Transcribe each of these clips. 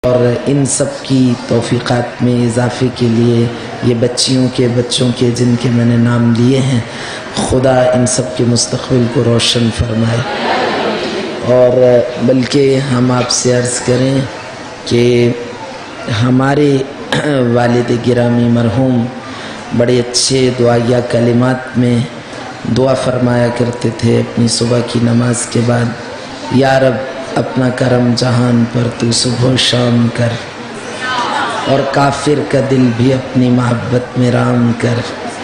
اور ان سب کی توفیقات میں اضافے کے لیے یہ بچیوں کے بچوں کے جن کے میں نے نام لیے ہیں، خدا ان سب کے مستقبل کو روشن فرمائے۔ اور بلکہ ہم آپ سے عرض کریں کہ ہمارے والد گرامی مرحوم بڑے اچھے دعائیہ کلمات میں دعا فرمایا کرتے تھے اپنی صبح کی نماز کے بعد، یا رب اپنا کرم جہان پر تو صبح و شام کر، اور کافر کا دل بھی اپنی محبت میں رام کر،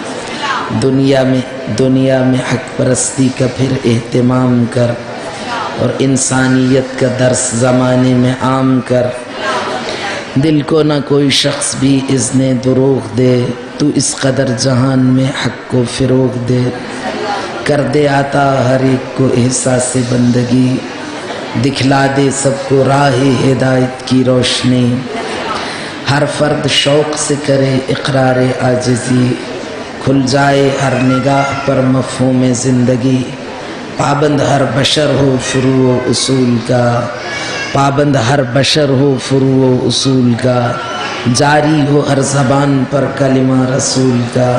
دنیا میں حق پرستی کا پھر اہتمام کر، اور انسانیت کا درس زمانے میں عام کر، دل کو نہ کوئی شخص بھی اذن دروغ دے، تو اس قدر جہان میں حق کو فروغ دے، کر دے عطا ہر ایک کو احساس بندگی، دکھلا دے سب کو راہ ہدایت کی روشنی، ہر فرد شوق سے کرے اقرار عاجزی، کھل جائے ہر نگاہ پر مفہوم زندگی، پابند ہر بشر ہو فروع و اصول کا، پابند ہر بشر ہو فروع و اصول کا، جاری ہو ہر زبان پر کلمہ رسول کا،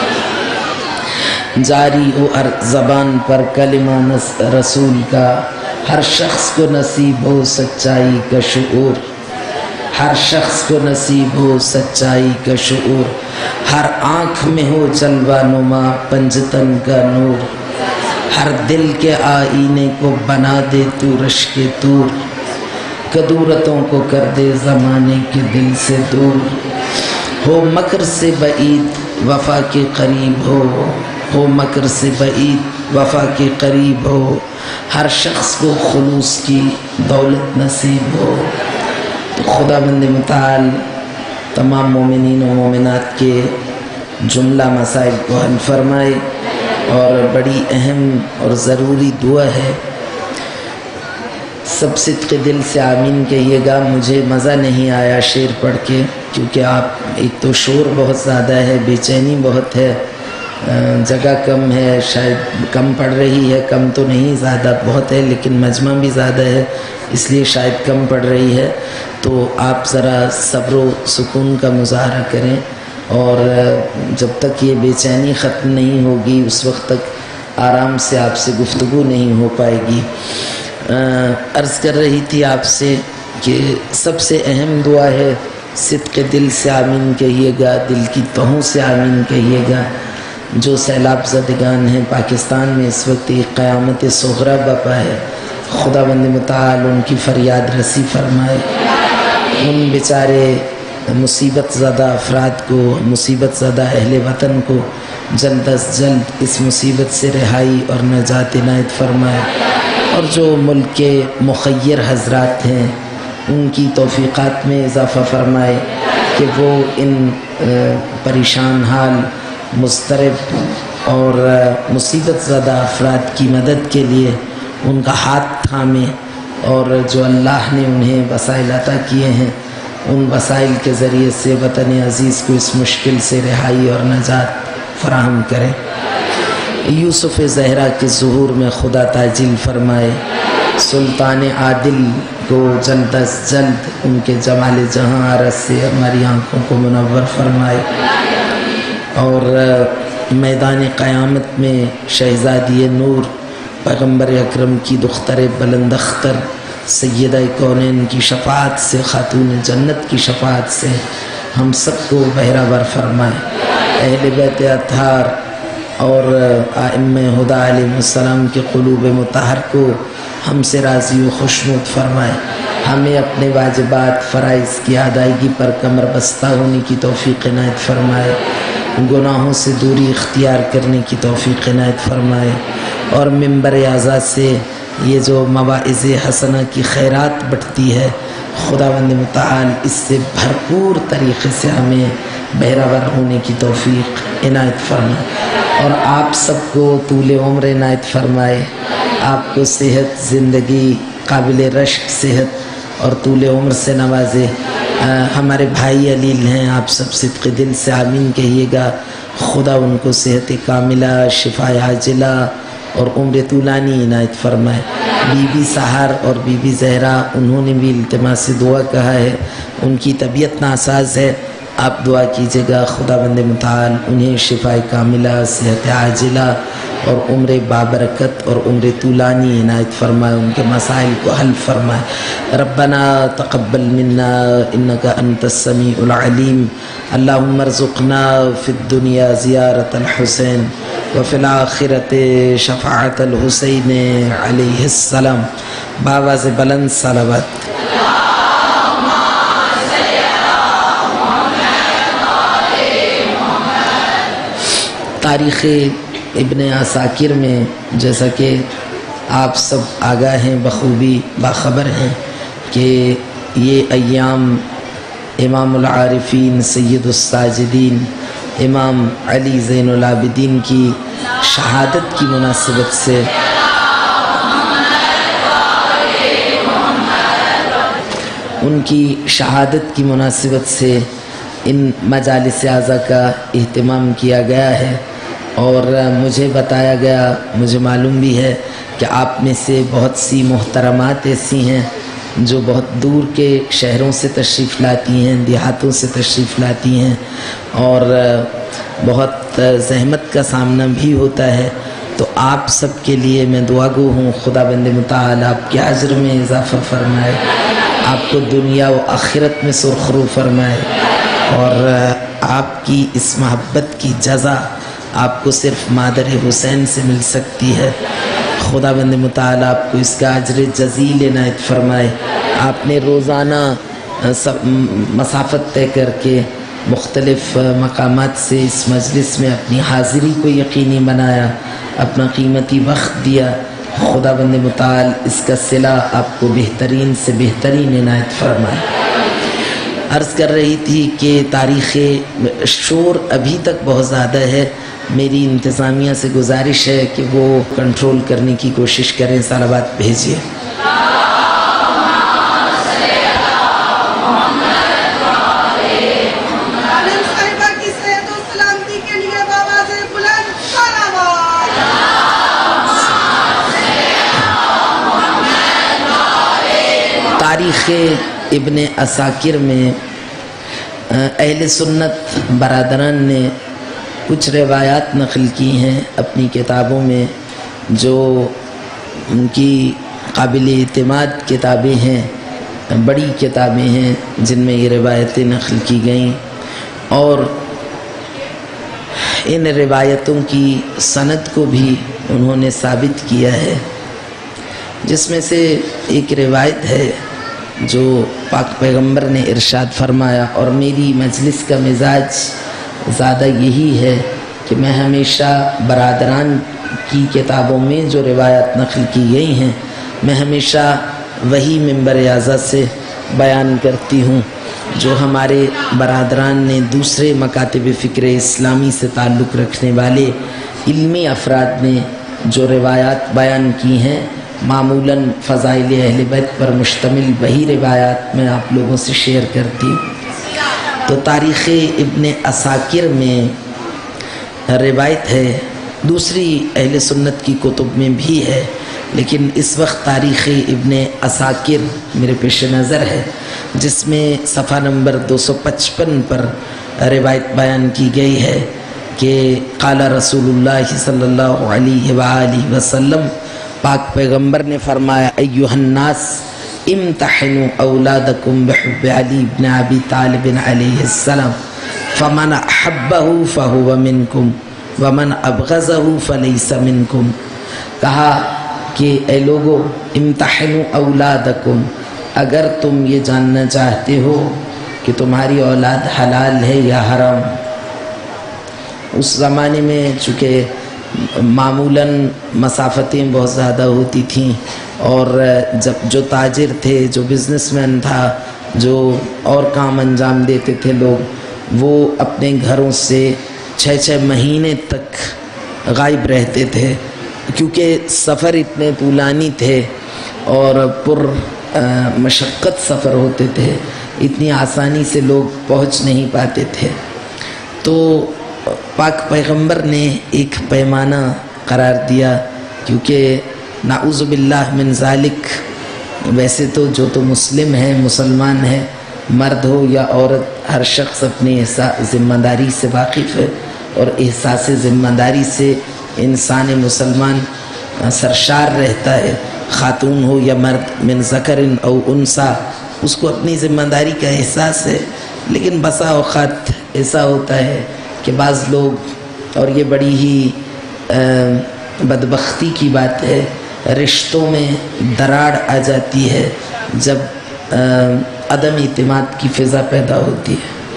جاری ہو ہر زبان پر کلمہ رسول کا، ہر شخص کو نصیب ہو سچائی کا شعور، ہر شخص کو نصیب ہو سچائی کا شعور، ہر آنکھ میں ہو جلوہ نما پنجتن کا نور، ہر دل کے آئینے کو بنا دے تو رشک طور، کدورتوں کو کر دے زمانے کے دل سے دور، ہو مکر سے بعید وفا کے قریب ہو مکر سے بعید وفا کے قریب ہو، ہر شخص کو خلوص کی دولت نصیب ہو۔ تو خداوند متعال تمام مومنین و مومنات کے جملہ مسائل کو حل فرمائے، اور بڑی اہم اور ضروری دعا ہے، سب صدق دل سے آمین کہیے گا۔ مجھے مزہ نہیں آیا شعر پڑھ کے، کیونکہ ایک تو شور بہت زیادہ ہے، بے چینی بہت ہے، جگہ کم ہے، شاید کم پڑ رہی ہے، کم تو نہیں زیادہ بہت ہے، لیکن مجمع بھی زیادہ ہے اس لیے شاید کم پڑ رہی ہے۔ تو آپ ذرا صبر و سکون کا مظاہرہ کریں، اور جب تک یہ بے چینی ختم نہیں ہوگی اس وقت تک آرام سے آپ سے گفتگو نہیں ہو پائے گی۔ عرض کر رہی تھی آپ سے کہ سب سے اہم دعا ہے صدق دل سے آمین کہیے گا، دل کی تہوں سے آمین کہیے گا۔ جو سیلاب زدگان ہیں پاکستان میں اس وقت ایک قیامت صغریٰ بپا ہے، خداوند متعال ان کی فریاد رسی فرمائے، ان بیچارے مصیبت زدہ افراد کو، مصیبت زدہ اہل وطن کو جلد از جلد اس مصیبت سے رہائی اور نجات عنایت فرمائے، اور جو ملک کے مخیر حضرات ہیں ان کی توفیقات میں اضافہ فرمائے کہ وہ ان پریشان حال، مضطرب اور مصیبت زدہ افراد کی مدد کے لیے ان کا ہاتھ تھامے، اور جو اللہ نے انہیں وسائل عطا کیے ہیں ان وسائل کے ذریعے سے وطن عزیز کو اس مشکل سے رہائی اور نجات فراہم کریں۔ یوسف زہرا کے ظہور میں خدا تعجیل فرمائے، سلطان عادل کو جلد از جلد ان کے جمال جہاں عرض سے ہماری آنکھوں کو منور فرمائے، اور میدان قیامت میں شہزادی نور پیغمبر اکرم کی دختر بلند اختر سیدہ کونین کی شفاعت سے، خاتون جنت کی شفاعت سے ہم سب کو بہرہور فرمائے، اہل بیت اطہار اور ائمہ ہدی علیہ السلام کے قلوب مطہر کو ہم سے راضی و خوشنود فرمائے، ہمیں اپنے واجبات فرائض کی ادائیگی پر کمر بستہ ہونے کی توفیق عنایت فرمائے، گناہوں سے دوری اختیار کرنے کی توفیق عنایت فرمائے، اور منبر اعظا سے یہ جو مواعظ حسنہ کی خیرات بٹتی ہے خداوند متعال اس سے بھرپور طریقے سے ہمیں بہرہور ہونے کی توفیق عنایت فرمائے، اور آپ سب کو طول عمر عنایت فرمائے، آپ کو صحت، زندگی، قابل رشک صحت اور طول عمر سے نوازے۔ ہمارے بھائی علیل ہیں، آپ سب صدق دل سے آمین کہیے گا، خدا ان کو صحت کاملہ، شفا عاجلہ اور عمر طولانی عنایت فرمائے۔ بی بی سحر اور بی بی زہرا انہوں نے بھی التماس سے دعا کہا ہے، ان کی طبیعت ناساز ہے، آپ دعا کیجیے گا خداوند متعال انہیں شفاء کاملہ، صحت عاجلہ اور عمر بابرکت اور عمر طولانی عنایت فرمائے، ان کے مسائل کو حل فرمائے۔ ربنا تقبل منا انک انت السمیع العلیم، اللہم ارزقنا فی الدنیا زیارت الحسین وفی الآخرت شفاعت الحسین علیہ السلام۔ بآواز بلند صلوات۔ تاریخ ابن عساکر میں جیسا کہ آپ سب آگاہ ہیں، بخوبی باخبر ہیں کہ یہ ایام امام العارفین سید الساجدین امام علی زین العابدین کی شہادت کی مناسبت سے ان کی شہادت کی مناسبت سے ان مجالس اعضاء کا اہتمام کیا گیا ہے، اور مجھے بتایا گیا، مجھے معلوم بھی ہے کہ آپ میں سے بہت سی محترمات ایسی ہیں جو بہت دور کے شہروں سے تشریف لاتی ہیں، دیہاتوں سے تشریف لاتی ہیں، اور بہت زحمت کا سامنا بھی ہوتا ہے۔ تو آپ سب کے لیے میں دعا گو ہوں، خداوند متعال آپ کے اجر میں اضافہ فرمائے، آپ کو دنیا و آخرت میں سرخرو فرمائے، اور آپ کی اس محبت کی جزا آپ کو صرف مادر حسین سے مل سکتی ہے۔ خداوند متعال آپ کو اس کا اجر جزیل عنایت فرمائے۔ آپ نے روزانہ مسافت طے کر کے مختلف مقامات سے اس مجلس میں اپنی حاضری کو یقینی بنایا، اپنا قیمتی وقت دیا۔ خداوند متعال اس کا صلہ آپ کو بہترین سے بہترین عنایت فرمائے۔ عرض کر رہی تھی کہ تاریخ شور ابھی تک بہت زیادہ ہے، میری انتظامیہ سے گزارش ہے کہ وہ کنٹرول کرنے کی کوشش کریں، صلوات بھیجیے۔ تاریخ ابن عساکر میں اہل سنت برادران نے کچھ روایات نقل کی ہیں اپنی کتابوں میں، جو ان کی قابل اعتماد کتابیں ہیں، بڑی کتابیں ہیں جن میں یہ روایتیں نقل کی گئیں، اور ان روایتوں کی سند کو بھی انہوں نے ثابت کیا ہے، جس میں سے ایک روایت ہے جو پاک پیغمبر نے ارشاد فرمایا، اور میری مجلس کا مزاج زیادہ یہی ہے کہ میں ہمیشہ برادران کی کتابوں میں جو روایات نقل کی گئی ہیں میں ہمیشہ وہی منبر اعظم سے بیان کرتی ہوں جو ہمارے برادران نے دوسرے مکاتب فکر اسلامی سے تعلق رکھنے والے علمی افراد نے جو روایات بیان کی ہیں، معمولاً فضائل اہل بیت پر مشتمل وہی روایات میں آپ لوگوں سے شیئر کرتی ہوں۔ تو تاریخ ابن عساکر میں روایت ہے، دوسری اہل سنت کی کتب میں بھی ہے، لیکن اس وقت تاریخ ابن عساکر میرے پیش نظر ہے، جس میں صفحہ نمبر 255 پر روایت بیان کی گئی ہے کہ قال رسول اللہ صلی اللہ علیہ وآلہ وسلم، پاک پیغمبر نے فرمایا، ایھا الناس امتحنوا اولادکم بحب علی بن ابی طالب علیہ السلام فمن احبہ فہو منکم ومن ابغضہ فلیس منکم۔ کہا کہ اے لوگو، امتحنوا اولادکم، اگر تم یہ جاننا چاہتے ہو کہ تمہاری اولاد حلال ہے یا حرام۔ اس زمانے میں چونکہ معمولاً مسافتیں بہت زیادہ ہوتی تھیں، اور جب جو تاجر تھے، جو بزنس مین تھا، جو اور کام انجام دیتے تھے لوگ، وہ اپنے گھروں سے 6 مہینے تک غائب رہتے تھے، کیونکہ سفر اتنے طولانی تھے اور پر مشقت سفر ہوتے تھے، اتنی آسانی سے لوگ پہنچ نہیں پاتے تھے۔ تو پاک پیغمبر نے ایک پیمانہ قرار دیا کیونکہ نعوذ باللہ من ذالک، ویسے تو جو تو مسلم ہے، مسلمان ہے، مرد ہو یا عورت، ہر شخص اپنی ذمہ داری سے واقف ہے، اور احساس ذمہ داری سے انسان مسلمان سرشار رہتا ہے، خاتون ہو یا مرد، من ذکر او انثی، اس کو اپنی ذمہ داری کا احساس ہے۔ لیکن بسا اوقات ایسا ہوتا ہے کہ بعض لوگ، اور یہ بڑی ہی بدبختی کی بات ہے، رشتوں میں دراڑ آ جاتی ہے جب عدم اعتماد کی فضا پیدا ہوتی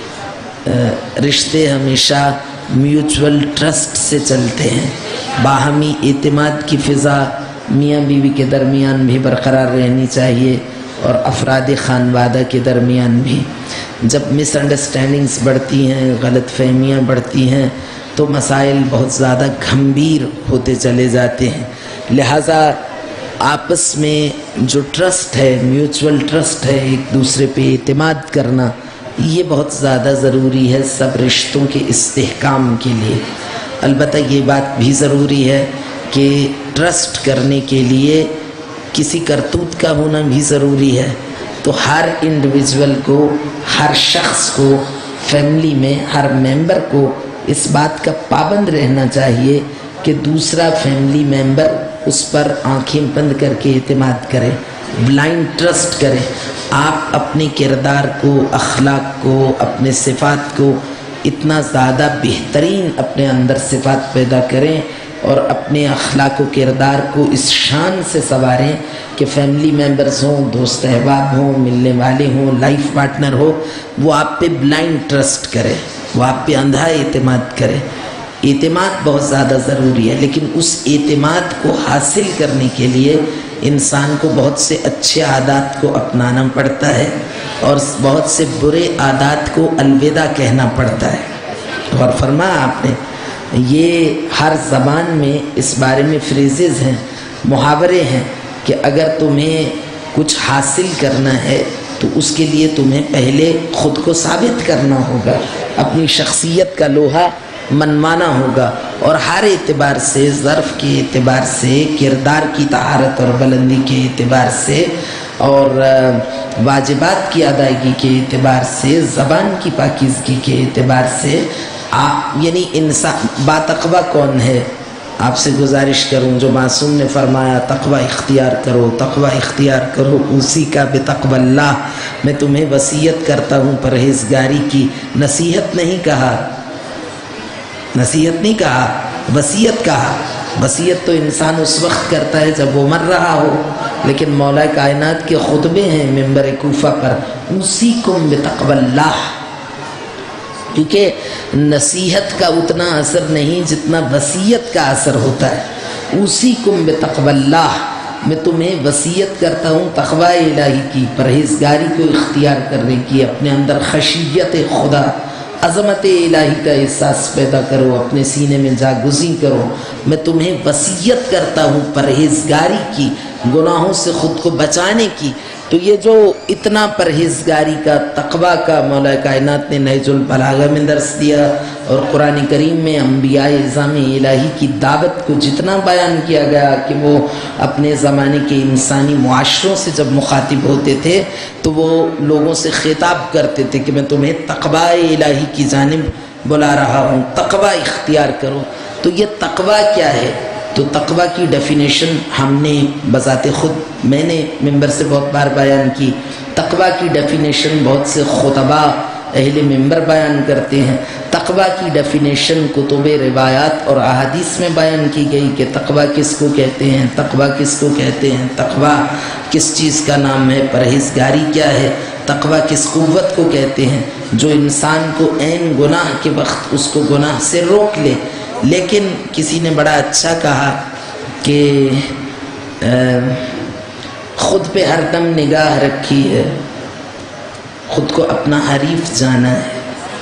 ہے۔ رشتے ہمیشہ میوچول ٹرسٹ سے چلتے ہیں، باہمی اعتماد کی فضا میاں بیوی کے درمیان بھی برقرار رہنی چاہیے، اور افراد خانوادہ کے درمیان بھی۔ جب مس انڈرسٹینڈنگز بڑھتی ہیں، غلط فہمیاں بڑھتی ہیں، تو مسائل بہت زیادہ گھمبیر ہوتے چلے جاتے ہیں۔ لہٰذا آپس میں جو ٹرسٹ ہے، میوچول ٹرسٹ ہے، ایک دوسرے پہ اعتماد کرنا، یہ بہت زیادہ ضروری ہے سب رشتوں کے استحکام کے لیے۔ البتہ یہ بات بھی ضروری ہے کہ ٹرسٹ کرنے کے لیے کسی کرتوت کا ہونا بھی ضروری ہے۔ تو ہر انڈیویژول کو، ہر شخص کو، فیملی میں ہر ممبر کو اس بات کا پابند رہنا چاہیے کہ دوسرا فیملی ممبر اس پر آنکھیں بند کر کے اعتماد کرے، بلائنڈ ٹرسٹ کرے۔ آپ اپنے کردار کو، اخلاق کو، اپنے صفات کو اتنا زیادہ بہترین اپنے اندر صفات پیدا کریں، اور اپنے اخلاق و کردار کو اس شان سے سنواریں کہ فیملی ممبرز ہوں، دوست احباب ہوں، ملنے والے ہوں، لائف پارٹنر ہو، وہ آپ پہ بلائنڈ ٹرسٹ کرے، وہ آپ پہ اندھا اعتماد کرے۔ اعتماد بہت زیادہ ضروری ہے، لیکن اس اعتماد کو حاصل کرنے کے لیے انسان کو بہت سے اچھے عادات کو اپنانا پڑتا ہے، اور بہت سے برے عادات کو الوداع کہنا پڑتا ہے۔ اور فرمایا آپ نے، یہ ہر زبان میں اس بارے میں فریزز ہیں، محاورے ہیں کہ اگر تمہیں کچھ حاصل کرنا ہے تو اس کے لیے تمہیں پہلے خود کو ثابت کرنا ہوگا، اپنی شخصیت کا لوہا منوانا ہوگا، اور ہر اعتبار سے، ظرف کے اعتبار سے، کردار کی طہارت اور بلندی کے اعتبار سے، اور واجبات کی ادائیگی کے اعتبار سے، زبان کی پاکیزگی کے اعتبار سے، یعنی انسان باتقویٰ کون ہے؟ آپ سے گزارش کروں، جو معصوم نے فرمایا تقویٰ اختیار کرو، تقویٰ اختیار کرو، اسی کا بتقوی اللہ، میں تمہیں وصیت کرتا ہوں پرہیزگاری کی۔ نصیحت نہیں کہا، نصیحت نہیں کہا، وصیت کہا۔ وصیت تو انسان اس وقت کرتا ہے جب وہ مر رہا ہو، لیکن مولا کائنات کے خطبے ہیں منبر کوفہ پر، اوصیکم بتقوی اللہ، کیونکہ نصیحت کا اتنا اثر نہیں جتنا وصیت کا اثر ہوتا ہے۔ اوصیکم بتقوی اللہ، میں تمہیں وصیت کرتا ہوں تقوی الہی کی، پرہیزگاری کو اختیار کرنے کی، اپنے اندر خشیت خدا، عظمت الہی کا احساس پیدا کرو، اپنے سینے میں جاگزیں کرو۔ میں تمہیں وصیت کرتا ہوں پرہیزگاری کی، گناہوں سے خود کو بچانے کی۔ تو یہ جو اتنا پرہیزگاری کا، تقویٰ کا مولا کائنات نے نہج البلاغہ میں درس دیا، اور قرآن کریم میں انبیاء اعظام الہی کی دعوت کو جتنا بیان کیا گیا کہ وہ اپنے زمانے کے انسانی معاشروں سے جب مخاطب ہوتے تھے تو وہ لوگوں سے خطاب کرتے تھے کہ میں تمہیں تقویٰ الہی کی جانب بلا رہا ہوں، تقویٰ اختیار کرو۔ تو یہ تقویٰ کیا ہے؟ تو تقویٰ کی ڈیفینیشن ہم نے بذات خود، میں نے ممبر سے بہت بار بیان کی۔ تقویٰ کی ڈیفینیشن بہت سے خطباء اہل ممبر بیان کرتے ہیں۔ تقویٰ کی ڈیفینیشن کتب روایات اور احادیث میں بیان کی گئی کہ تقویٰ کس کو کہتے ہیں، تقویٰ کس کو کہتے ہیں، تقویٰ کس چیز کا نام ہے، پرہیزگاری کیا ہے، تقویٰ کس قوت کو کہتے ہیں جو انسان کو عین گناہ کے وقت اس کو گناہ سے روک لے۔ لیکن کسی نے بڑا اچھا کہا کہ خود پہ ہر دم نگاہ رکھی ہے، خود کو اپنا حریف جانا ہے۔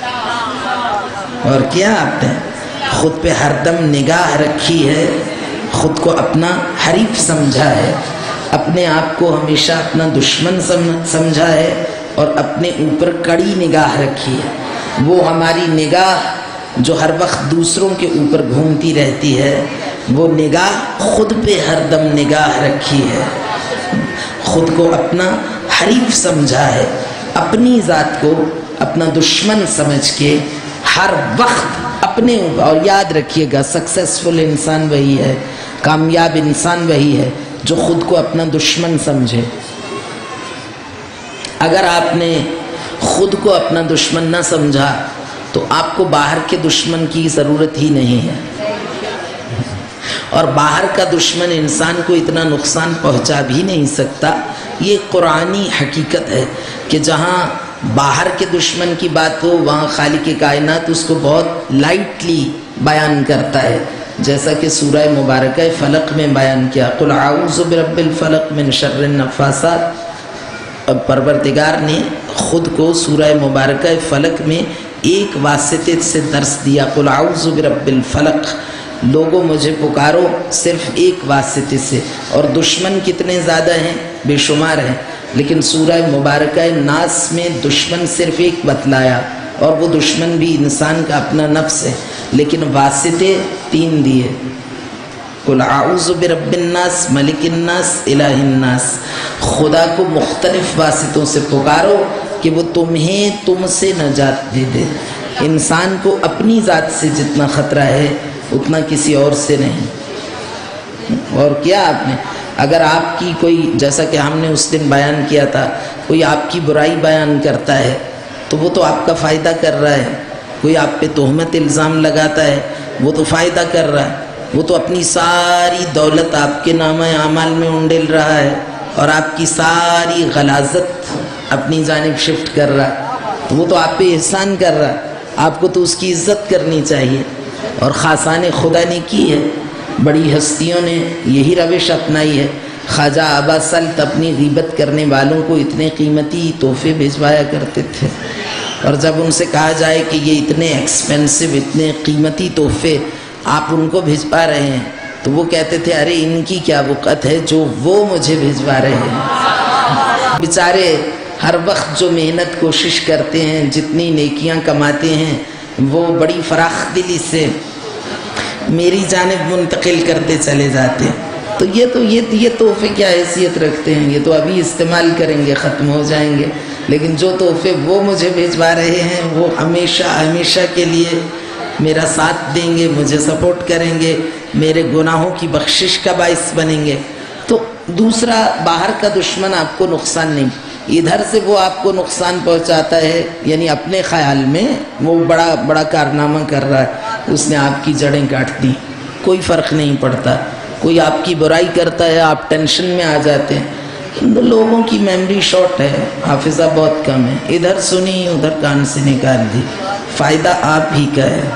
اور کیا آپ نے خود پہ ہر دم نگاہ رکھی ہے، خود کو اپنا حریف سمجھا ہے، اپنے آپ کو ہمیشہ اپنا دشمن سمجھا ہے، اور اپنے اوپر کڑی نگاہ رکھی ہے۔ وہ ہماری نگاہ جو ہر وقت دوسروں کے اوپر گھومتی رہتی ہے، وہ نگاہ خود پہ ہر دم نگاہ رکھی ہے، خود کو اپنا حریف سمجھا ہے، اپنی ذات کو اپنا دشمن سمجھ کے ہر وقت اپنے، اور یاد رکھیے گا سکسیسفل انسان وہی ہے، کامیاب انسان وہی ہے جو خود کو اپنا دشمن سمجھے۔ اگر آپ نے خود کو اپنا دشمن نہ سمجھا تو آپ کو باہر کے دشمن کی ضرورت ہی نہیں ہے، اور باہر کا دشمن انسان کو اتنا نقصان پہنچا بھی نہیں سکتا۔ یہ قرآنی حقیقت ہے کہ جہاں باہر کے دشمن کی بات ہو وہاں خالق کائنات اس کو بہت لائٹلی بیان کرتا ہے، جیسا کہ سورہ مبارکہ فلق میں بیان کیا، قل اعوذ برب الفلق من شر النفاثات۔ اب پروردگار نے خود کو سورہ مبارکہ فلق میں ایک واسطے سے درس دیا، قل اعوذ برب الفلق، لوگوں مجھے پکارو صرف ایک واسطے سے، اور دشمن کتنے زیادہ ہیں، بے شمار ہیں، لیکن سورہ مبارکہ ناس میں دشمن صرف ایک بتلایا، اور وہ دشمن بھی انسان کا اپنا نفس ہے، لیکن واسطے 3 دیے، قل اعوذ برب الناس ملک الناس الہ الناس۔ خدا کو مختلف واسطوں سے پکارو کہ وہ تمہیں تم سے نجات دے دے۔ انسان کو اپنی ذات سے جتنا خطرہ ہے اتنا کسی اور سے نہیں۔ اور کیا آپ نے، اگر آپ کی کوئی، جیسا کہ ہم نے اس دن بیان کیا تھا، کوئی آپ کی برائی بیان کرتا ہے تو وہ تو آپ کا فائدہ کر رہا ہے، کوئی آپ پہ تہمت الزام لگاتا ہے وہ تو فائدہ کر رہا ہے، وہ تو اپنی ساری دولت آپ کے نامہ اعمال میں انڈیل رہا ہے اور آپ کی ساری غلاظت اپنی جانب شفٹ کر رہا ہے، وہ تو آپ پہ احسان کر رہا ہے، آپ کو تو اس کی عزت کرنی چاہیے۔ اور خاصان خدا نے کی ہے، بڑی ہستیوں نے یہی روش اپنائی ہے۔ خواجہ آبا سلط اپنی غیبت کرنے والوں کو اتنے قیمتی تحفے بھیجوایا کرتے تھے، اور جب ان سے کہا جائے کہ یہ اتنے ایکسپینسو، اتنے قیمتی تحفے آپ ان کو بھیجوا رہے ہیں، تو وہ کہتے تھے ارے ان کی کیا وقت ہے جو وہ مجھے بھیجوا رہے ہیں۔ بیچارے ہر وقت جو محنت کوشش کرتے ہیں، جتنی نیکیاں کماتے ہیں، وہ بڑی فراخ دلی سے میری جانب منتقل کرتے چلے جاتے ہیں۔ تو یہ تحفے کیا حیثیت رکھتے ہیں، یہ تو ابھی استعمال کریں گے، ختم ہو جائیں گے، لیکن جو تحفے وہ مجھے بھیجوا رہے ہیں وہ ہمیشہ ہمیشہ کے لیے میرا ساتھ دیں گے، مجھے سپورٹ کریں گے، میرے گناہوں کی بخشش کا باعث بنیں گے۔ تو دوسرا، باہر کا دشمن آپ کو نقصان نہیں، ادھر سے وہ آپ کو نقصان پہنچاتا ہے، یعنی اپنے خیال میں وہ بڑا کارنامہ کر رہا ہے، اس نے آپ کی جڑیں کاٹ دی، کوئی فرق نہیں پڑتا۔ کوئی آپ کی برائی کرتا ہے، آپ ٹینشن میں آ جاتے ہیں۔ لوگوں کی میموری شارٹ ہے، حافظہ بہت کم ہے، ادھر سنی ادھر کان سے نکال دی، فائدہ آپ ہی کا ہے۔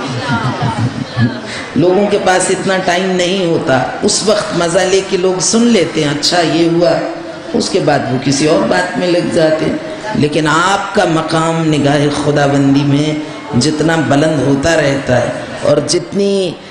لوگوں کے پاس اتنا ٹائم نہیں ہوتا، اس وقت مزہ لے کے لوگ سن لیتے ہیں، اچھا یہ ہوا، اس کے بعد وہ کسی اور بات میں لگ جاتے ہیں۔ لیکن آپ کا مقام نگاہ خدا بندی میں جتنا بلند ہوتا رہتا ہے، اور جتنی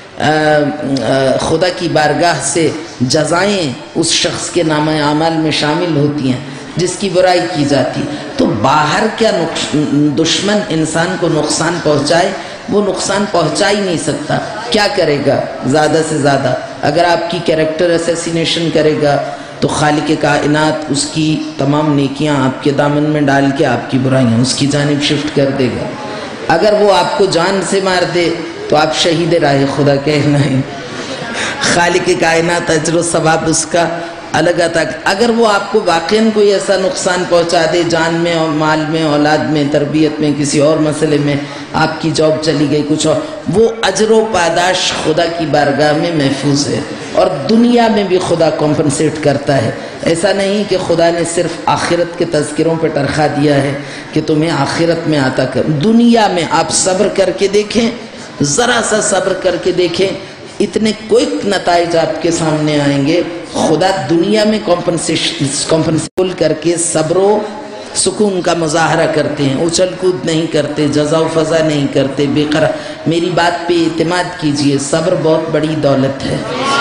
خدا کی بارگاہ سے جزائیں اس شخص کے نامہ اعمال میں شامل ہوتی ہیں جس کی برائی کی جاتی، تو باہر کیا دشمن انسان کو نقصان پہنچائے، وہ نقصان پہنچا ہی نہیں سکتا۔ کیا کرے گا زیادہ سے زیادہ؟ اگر آپ کی کیریکٹر اسیسینیشن کرے گا تو خالق کائنات اس کی تمام نیکیاں آپ کے دامن میں ڈال کے آپ کی برائیاں اس کی جانب شفٹ کر دے گا۔ اگر وہ آپ کو جان سے مار دے تو آپ شہید راہ خدا کہنا ہے، خالق کائنات اجر و ثواب اس کا الگ عطا۔ اگر وہ آپ کو واقعاً کوئی ایسا نقصان پہنچا دے، جان میں اور مال میں، اولاد میں، تربیت میں، کسی اور مسئلے میں، آپ کی جاب چلی گئی، کچھ اور، وہ اجر و پاداش خدا کی بارگاہ میں محفوظ ہے، اور دنیا میں بھی خدا کمپنسیٹ کرتا ہے۔ ایسا نہیں کہ خدا نے صرف آخرت کے تذکروں پہ تنخواہ دیا ہے کہ تمہیں آخرت میں عطا کر، دنیا میں آپ صبر کر کے دیکھیں، ذرا سا صبر کر کے دیکھیں، اتنے کوئک نتائج آپ کے سامنے آئیں گے۔ خدا دنیا میں کمپنسیشن کر کے صبر و سکون کا مظاہرہ کرتے ہیں، اچھل کود نہیں کرتے، جزا و فضا نہیں کرتے، بے قرار۔ میری بات پہ اعتماد کیجئے، صبر بہت بڑی دولت ہے۔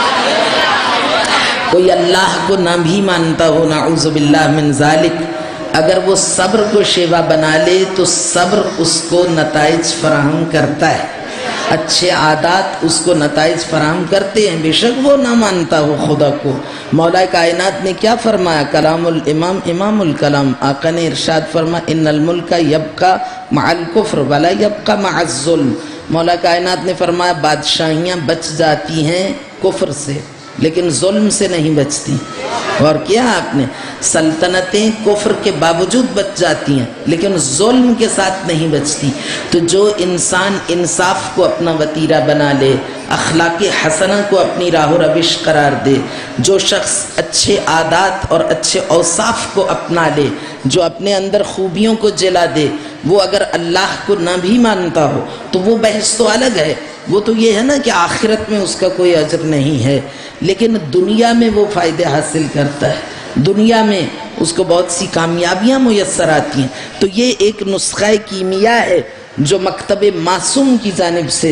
کوئی اللہ کو نہ بھی مانتا ہو، نعوذ باللہ من ذالک، اگر وہ صبر کو شیوا بنا لے تو صبر اس کو نتائج فراہم کرتا ہے۔ اچھے عادات اس کو نتائج فراہم کرتے ہیں، بے شک وہ نہ مانتا ہو خدا کو۔ مولا کائنات نے کیا فرمایا؟ کلام الامام امام الکلام، آقا نے ارشاد فرمایا ان الملک یبقى مع الکفر ولا یبقى مع الظلم۔ مولا کائنات نے فرمایا بادشاہیاں بچ جاتی ہیں کفر سے لیکن ظلم سے نہیں بچتی۔ اور کیا آپ نے سلطنتیں کفر کے باوجود بچ جاتی ہیں لیکن ظلم کے ساتھ نہیں بچتی۔ تو جو انسان انصاف کو اپنا وتیرہ بنا لے، اخلاق حسنہ کو اپنی راہ و روش قرار دے، جو شخص اچھے عادات اور اچھے اوصاف کو اپنا لے، جو اپنے اندر خوبیوں کو جلا دے، وہ اگر اللہ کو نہ بھی مانتا ہو تو وہ بحث تو الگ ہے، وہ تو یہ ہے نا کہ آخرت میں اس کا کوئی اجر نہیں ہے، لیکن دنیا میں وہ فائدے حاصل کرتا ہے، دنیا میں اس کو بہت سی کامیابیاں میسر آتی ہیں۔ تو یہ ایک نسخہ کیمیا ہے جو مکتب معصوم کی جانب سے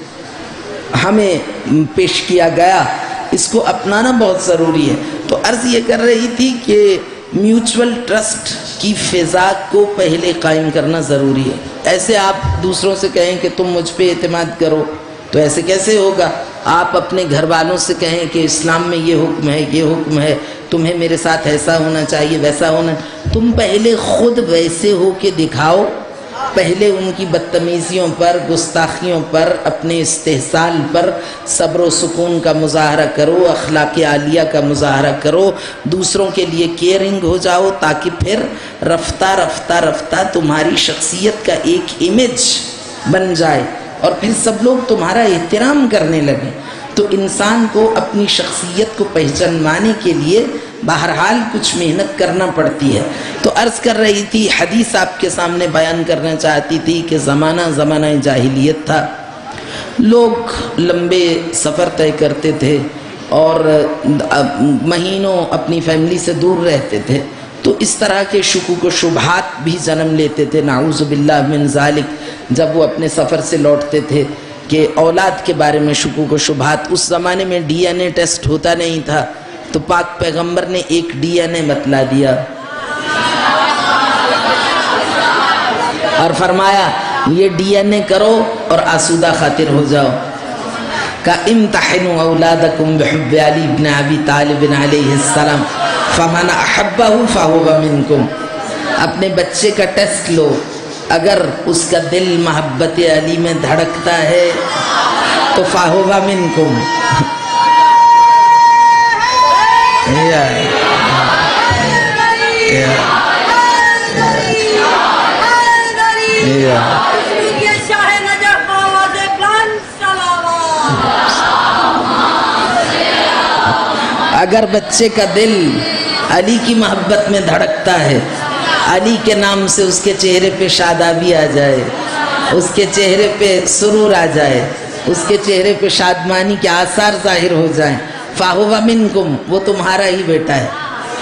ہمیں پیش کیا گیا، اس کو اپنانا بہت ضروری ہے۔ تو عرض یہ کر رہی تھی کہ میوچول ٹرسٹ کی فضا کو پہلے قائم کرنا ضروری ہے۔ ایسے آپ دوسروں سے کہیں کہ تم مجھ پہ اعتماد کرو تو ایسے کیسے ہوگا؟ آپ اپنے گھر والوں سے کہیں کہ اسلام میں یہ حکم ہے، یہ حکم ہے، تمہیں میرے ساتھ ایسا ہونا چاہیے، ویسا ہونا، تم پہلے خود ویسے ہو کے دکھاؤ، پہلے ان کی بدتمیزیوں پر، گستاخیوں پر، اپنے استحصال پر صبر و سکون کا مظاہرہ کرو، اخلاق عالیہ کا مظاہرہ کرو، دوسروں کے لیے کیئرنگ ہو جاؤ، تاکہ پھر رفتہ رفتہ رفتہ تمہاری شخصیت کا ایک امیج بن جائے اور پھر سب لوگ تمہارا احترام کرنے لگیں۔ تو انسان کو اپنی شخصیت کو پہچانوانے کے لیے بہرحال کچھ محنت کرنا پڑتی ہے۔ تو عرض کر رہی تھی، حدیث آپ کے سامنے بیان کرنا چاہتی تھی کہ زمانہ جاہلیت تھا، لوگ لمبے سفر طے کرتے تھے اور مہینوں اپنی فیملی سے دور رہتے تھے، تو اس طرح کے شکوک و شبہات بھی جنم لیتے تھے، نعوذ باللہ من ذالک۔ جب وہ اپنے سفر سے لوٹتے تھے کہ اولاد کے بارے میں شکوک و شبہات، اس زمانے میں ڈی این اے ٹیسٹ ہوتا نہیں تھا، تو پاک پیغمبر نے ایک ڈی این اے بتلا دیا اور فرمایا یہ ڈی این اے کرو اور آسودہ خاطر ہو جاؤ۔ کہ امتحنوا اولادکم بحب علی بن ابی طالب علیہ السلام فمن احبہ فہو منکم۔ اپنے بچے کا ٹیسٹ لو، اگر اس کا دل محبت علی میں دھڑکتا ہے تو فہو منکم۔ اگر بچے کا دل علی کی محبت میں دھڑکتا ہے، علی کے نام سے اس کے چہرے پہ شادابی آ جائے، اس کے چہرے پہ سرور آ جائے، اس کے چہرے پہ شادمانی کے آثار ظاہر ہو جائیں، فَهُوَ مِنْكُمْ، وہ تمہارا ہی بیٹا ہے۔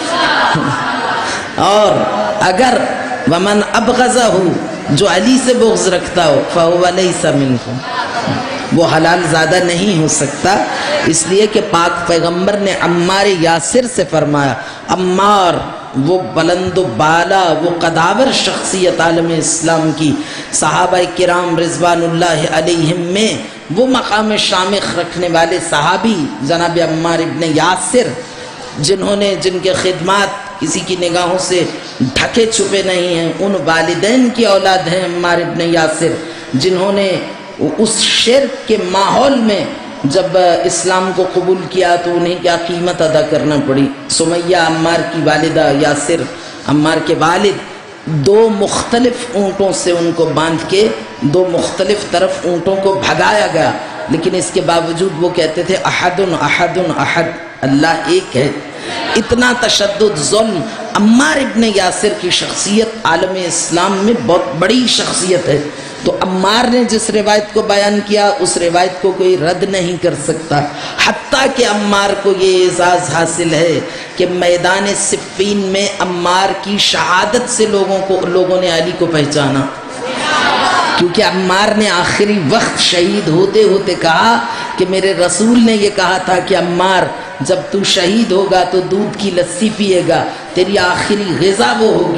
اور اگر وَمَنْ أَبْغَضَهُ، جو علی سے بغض رکھتا ہو، فَهُوَ لَيْسَ مِنْكُمْ، وہ حلال زادہ نہیں ہو سکتا۔ اس لیے کہ پاک پیغمبر نے عمار یاسر سے فرمایا، عمار وہ بلند و بالا، وہ قداور شخصیت عالم اسلام کی، صحابہ کرام رضوان اللہ علیہم میں وہ مقام شامخ رکھنے والے صحابی جناب عمار ابن یاسر، جن کے خدمات کسی کی نگاہوں سے ڈھکے چھپے نہیں ہیں، ان والدین کی اولاد ہیں عمار ابن یاسر، جنہوں نے اس شرک کے ماحول میں جب اسلام کو قبول کیا تو انہیں کیا قیمت ادا کرنا پڑی۔ سمیہ عمار کی والدہ، یاسر عمار کے والد، دو مختلف اونٹوں سے ان کو باندھ کے دو مختلف طرف اونٹوں کو بھگایا گیا، لیکن اس کے باوجود وہ کہتے تھے احد احد احد، اللہ ایک ہے۔ اتنا تشدد، ظلم، عمار ابن یاسر کی شخصیت عالم اسلام میں بہت بڑی شخصیت ہے۔ تو عمار نے جس روایت کو بیان کیا اس روایت کو کوئی رد نہیں کر سکتا، حتیٰ کہ عمار کو یہ اعزاز حاصل ہے کہ میدان صفین میں عمار کی شہادت سے لوگوں نے علی کو پہچانا، کیونکہ عمار نے آخری وقت شہید ہوتے ہوتے کہا کہ میرے رسول نے یہ کہا تھا کہ عمار جب تو شہید ہوگا تو دودھ کی لسی پیے گا، تیری آخری غذا وہ ہوگی۔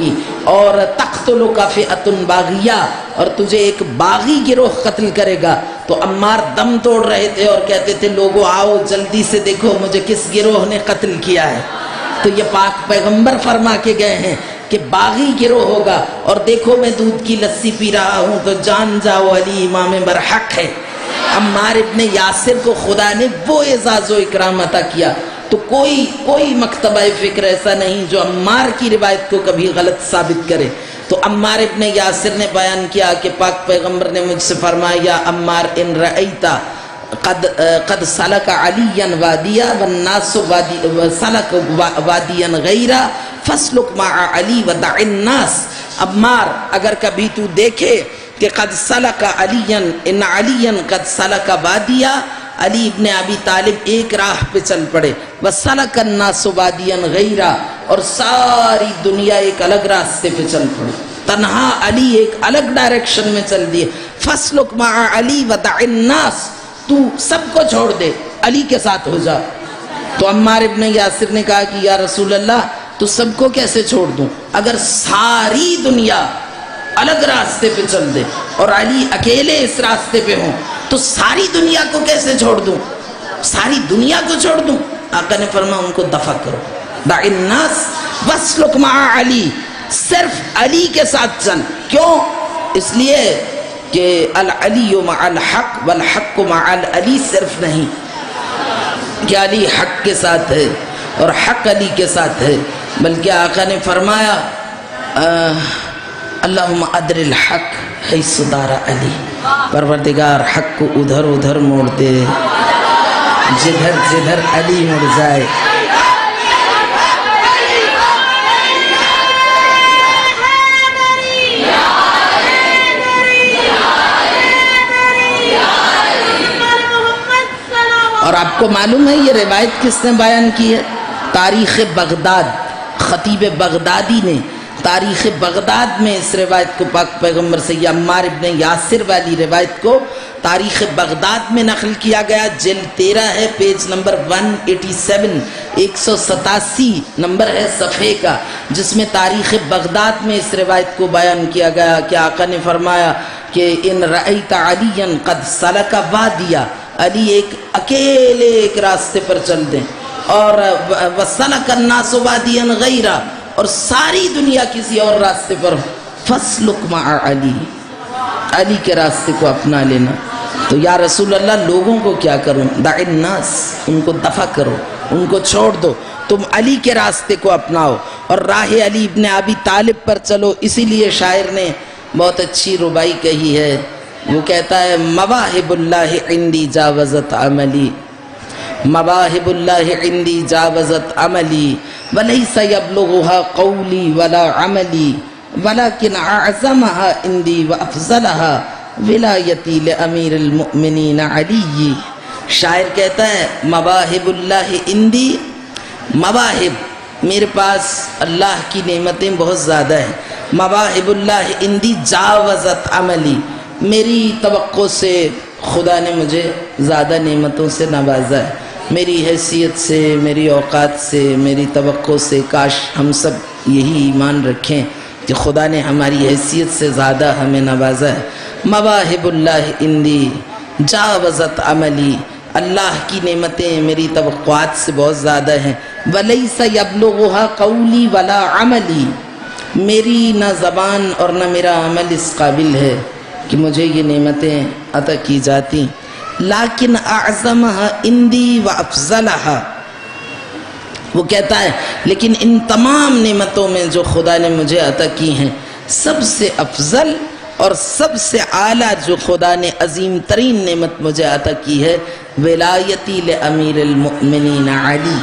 اور تقتلک فئۃ باغیہ، اور تجھے ایک باغی گروہ قتل کرے گا۔ تو عمار دم توڑ رہے تھے اور کہتے تھے لوگوں آؤ جلدی سے دیکھو مجھے کس گروہ نے قتل کیا ہے۔ تو یہ پاک پیغمبر فرما کے گئے ہیں کہ باغی گروہ ہوگا، اور دیکھو میں دودھ کی لسی پی رہا ہوں تو جان جاؤ علی امام برحق ہے۔ عمار ابن یاسر کو خدا نے وہ اعزاز و اکرام عطا کیا، تو کوئی مکتبہ فکر ایسا نہیں جو عمار کی روایت کو کبھی غلط ثابت کرے۔ تو عمار ابن یاسر نے بیان کیا کہ پاک پیغمبر نے مجھ سے فرمایا یا عمار ان رأیتا قد سلک علی وادیا والناس سلک وادیا غیرہ فسلک مع علی ودع الناس۔ عمار اگر کبھی تو دیکھے کہ قد سلک علی ان علی قد سلک وادیا، علی ابن ابی طالب ایک راہ پہ چل پڑے، وسلک الناس وادیا غیرہ، اور ساری دنیا ایک الگ راستے پہ چل پڑے، تنہا علی ایک الگ ڈائریکشن میں چل دیے، فسلک مع علی ودع الناس، تو سب کو چھوڑ دے علی کے ساتھ ہو جا۔ تو عمار ابن یاسر نے کہا کہ یا رسول اللہ تو سب کو کیسے چھوڑ دوں، اگر ساری دنیا الگ راستے پہ چل دے اور علی اکیلے اس راستے پہ ہوں تو ساری دنیا کو کیسے چھوڑ دوں، ساری دنیا کو چھوڑ دوں؟ آقا نے فرمایا ان کو دفع کرو، دع الناس واسلک مع علی، صرف علی کے ساتھ چل۔ کیوں؟ اس لیے کہ العلی مع الحق والحق مع العلی صرف نہیں کہ علی حق کے ساتھ ہے اور حق علی کے ساتھ ہے، بلکہ آقا نے فرمایا اللہم ادر الحق حیث دار علی، پروردگار حق کو ادھر ادھر موڑ دے جدھر جدھر علی مڑ جائے۔ اور آپ کو معلوم ہے یہ روایت کس نے بیان کی ہے؟ تاریخ بغداد، خطیب بغدادی نے تاریخ بغداد میں اس روایت کو پاک پیغمبر سے، یہ عمار ابن یاسر والی روایت کو تاریخ بغداد میں نقل کیا گیا، جلد 13 ہے، پیج نمبر 187، 187 نمبر ہے صفحے کا، جس میں تاریخ بغداد میں اس روایت کو بیان کیا گیا کہ آقا نے فرمایا کہ ان رأیت علی قد سلک وادیا، علی ایک اکیلے ایک راستے پر چل دیں، اور وسلک الناس وادیا غیرہ، اور ساری دنیا کسی اور راستے پر ہو، فسلک مع علی، علی کے راستے کو اپنا لینا۔ تو یا رسول اللہ لوگوں کو کیا کروں؟ دع الناس، ان کو دفع کرو، ان کو چھوڑ دو، تم علی کے راستے کو اپناؤ اور راہ علی ابن ابی طالب پر چلو۔ اسی لیے شاعر نے بہت اچھی ربائی کہی ہے، وہ کہتا ہے مواہب اللہ عندی جاوزت عملی، مواہب اللہ عندی جاوزت عملی، ولیس یبلغها قولی ولا عملی، ولیکن اعظمها عندی وافضلها ولایتی لامیر المؤمنین علی۔ شاعر کہتا ہے مواہب اللہ عندی، مواہب میرے پاس اللہ کی نعمتیں بہت زیادہ ہیں، مواہب اللہ عندی جاوزت عملی، میری توقع سے خدا نے مجھے زیادہ نعمتوں سے نوازا ہے، میری حیثیت سے، میری اوقات سے، میری توقع سے۔ کاش ہم سب یہی ایمان رکھیں کہ خدا نے ہماری حیثیت سے زیادہ ہمیں نوازا ہے۔ مواہب اللہ عندی جاوزت عملی، اللہ کی نعمتیں میری توقعات سے بہت زیادہ ہیں۔ ولیس یبلغها قولی ولا عملی، میری نہ زبان اور نہ میرا عمل اس قابل ہے کہ مجھے یہ نعمتیں عطا کی جاتی، لیکن اعظمها عندی وافضلها، وہ کہتا ہے لیکن ان تمام نعمتوں میں جو خدا نے مجھے عطا کی ہیں، سب سے افضل اور سب سے اعلیٰ جو خدا نے عظیم ترین نعمت مجھے عطا کی ہے، ولایتی لامیر المؤمنین علی،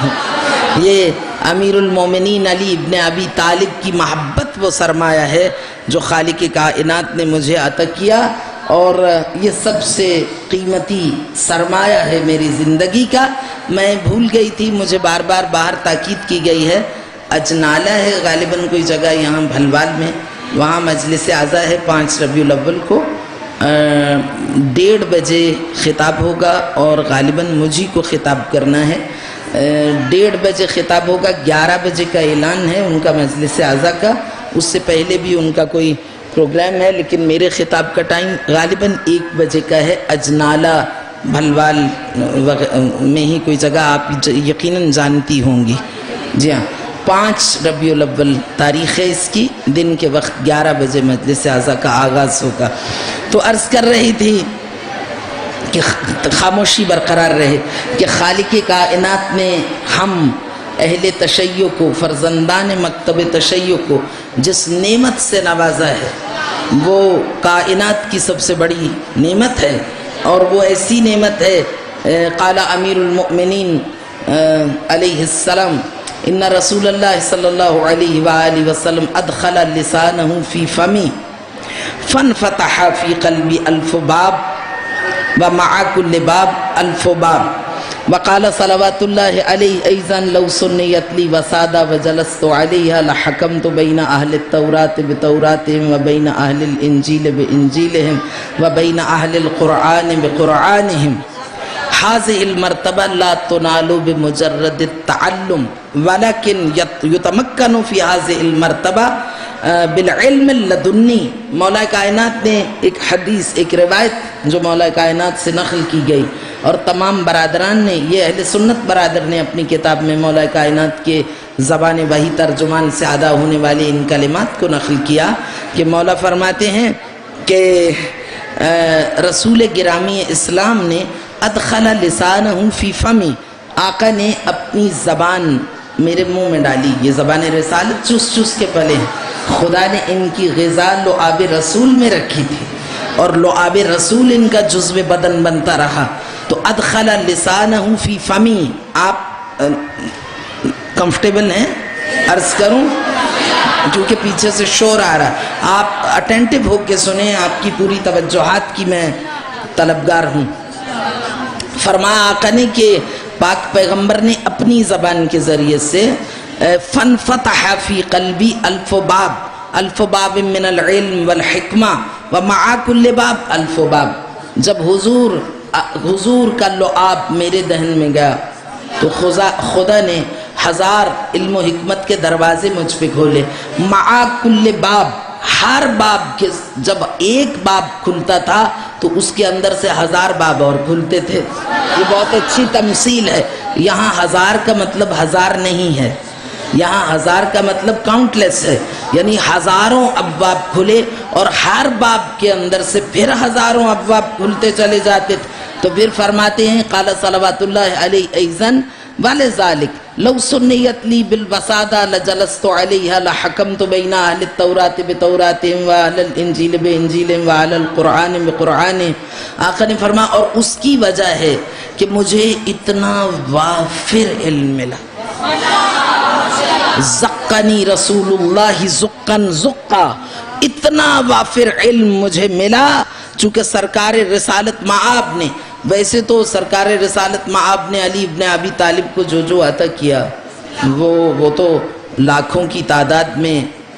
یہ امیر المومنین علی ابن ابی طالب کی محبت وہ سرمایہ ہے جو خالق کائنات نے مجھے عطا کیا، اور یہ سب سے قیمتی سرمایہ ہے میری زندگی کا۔ میں بھول گئی تھی، مجھے بار بار باہر تاکید کی گئی ہے، اجنالہ ہے غالباً کوئی جگہ یہاں بھلوال میں، وہاں مجلس اعزا ہے 5 ربیع الاول کو 1:30 بجے خطاب ہوگا، اور غالباً مجھے کو خطاب کرنا ہے۔ 1:30 بجے خطاب ہوگا، 11 بجے کا اعلان ہے ان کا مجلس اعزا کا، اس سے پہلے بھی ان کا کوئی پروگرام ہے، لیکن میرے خطاب کا ٹائم غالباً 1 بجے کا ہے۔ اجنالہ بھلوال میں ہی کوئی جگہ، آپ یقیناً جانتی ہوں گی۔ جی ہاں، 5 ربیع الاول تاریخ ہے اس کی، دن کے وقت 11 بجے مجلس اعزا کا آغاز ہوگا۔ تو عرض کر رہی تھی کہ خاموشی برقرار رہے کہ خالق کائنات نے ہم اہل تشیع کو، فرزندان مکتب تشیع کو جس نعمت سے نوازا ہے وہ کائنات کی سب سے بڑی نعمت ہے، اور وہ ایسی نعمت ہے قال امیر المؤمنین علیہ السلام ان رسول اللہ صلی اللہ علیہ وآلہ وسلم ادخل لسانہ فی فمی فانفتح فی قلبی 1000 باب ومع كل باب 1000 باب وقال صلوات اللہ علیہ ایضا لو سنیت لی وسادہ وجلست علیہا لحکمت بین اہل التورات بتوراتہم وبین اہل الانجیل بانجیلہم وبین اہل القرآن بقرآنہم هذه المرتبہ لا تنال بمجرد التعلم ولكن يتمكن في هذه المرتبہ بالعلم اللدنی۔ مولا کائنات نے ایک حدیث، ایک روایت جو مولا کائنات سے نقل کی گئی، اور تمام برادران نے، یہ اہل سنت برادر نے اپنی کتاب میں مولا کائنات کے زبان وحی ترجمان سے ادا ہونے والے ان کلمات کو نقل کیا کہ مولا فرماتے ہیں کہ رسول گرامی اسلام نے ادخل لسانہ فی فمی، آقا نے اپنی زبان میرے منہ میں ڈالی۔ یہ زبان رسالت چوس چوس کے پلے ہیں، خدا نے ان کی غذا لعاب رسول میں رکھی تھی، اور لعاب رسول ان کا جزو بدن بنتا رہا۔ تو ادخل لسانہ فی فمی، آپ کمفرٹیبل ہیں؟ عرض کروں کیونکہ پیچھے سے شور آ رہا ہے، آپ اٹینٹیو ہو کے سنیں، آپ کی پوری توجہات کی میں طلبگار ہوں۔ فرمایا آقا نے کہ پاک پیغمبر نے اپنی زبان کے ذریعے سے فَانْفَتَحَ فِي قَلْبِ 1000 باب، 1000 باب من العلم والحکمہ ومع كل باب 1000 باب۔ جب حضور کا لعاب میرے دہن میں گیا تو خدا نے 1000 علم و حکمت کے دروازے مجھ پہ کھولے۔ مع كل باب، ہر باب کے جب ایک باب کھلتا تھا تو اس کے اندر سے 1000 باب اور کھلتے تھے۔ یہ بہت اچھی تمثیل ہے۔ یہاں 1000 کا مطلب 1000 نہیں ہے، یہاں 1000 کا مطلب کاؤنٹ لیس ہے، یعنی ہزاروں ابواب کھلے اور ہر باب کے اندر سے پھر ہزاروں ابواب کھلتے چلے جاتے تھے۔ تو پھر فرماتے ہیں قال صلوات اللہ علیہ ایضاً وَلِذَلِكَ لَوْ سُنِّيَتْ لِي بِالْوَسَادَةِ لَجَلَسْتُ عَلَيْهَا لَحَكَمْتُ بَيْنَ أَهْلِ التَّوْرَاةِ بِتَوْرَاتِهِمْ وَأَهْلِ الْإِنْجِيلِ بِإِنْجِيلِهِمْ وَأَهْلِ الْقُرْآنِ بِقُرْآنِهِمْ۔ آقا نے فرمایا اور اس کی وجہ ہے کہ مجھے اتنا وافر علم ملا، زقنی رسول اللہ زقن زقا، اتنا وافر علم مجھے ملا چونکہ سرکار رسالت معاب نے، ویسے تو سرکار رسالت معاب نے علی ابن ابی طالب کو جو عطا کیا وہ تو لاکھوں کی تعداد میں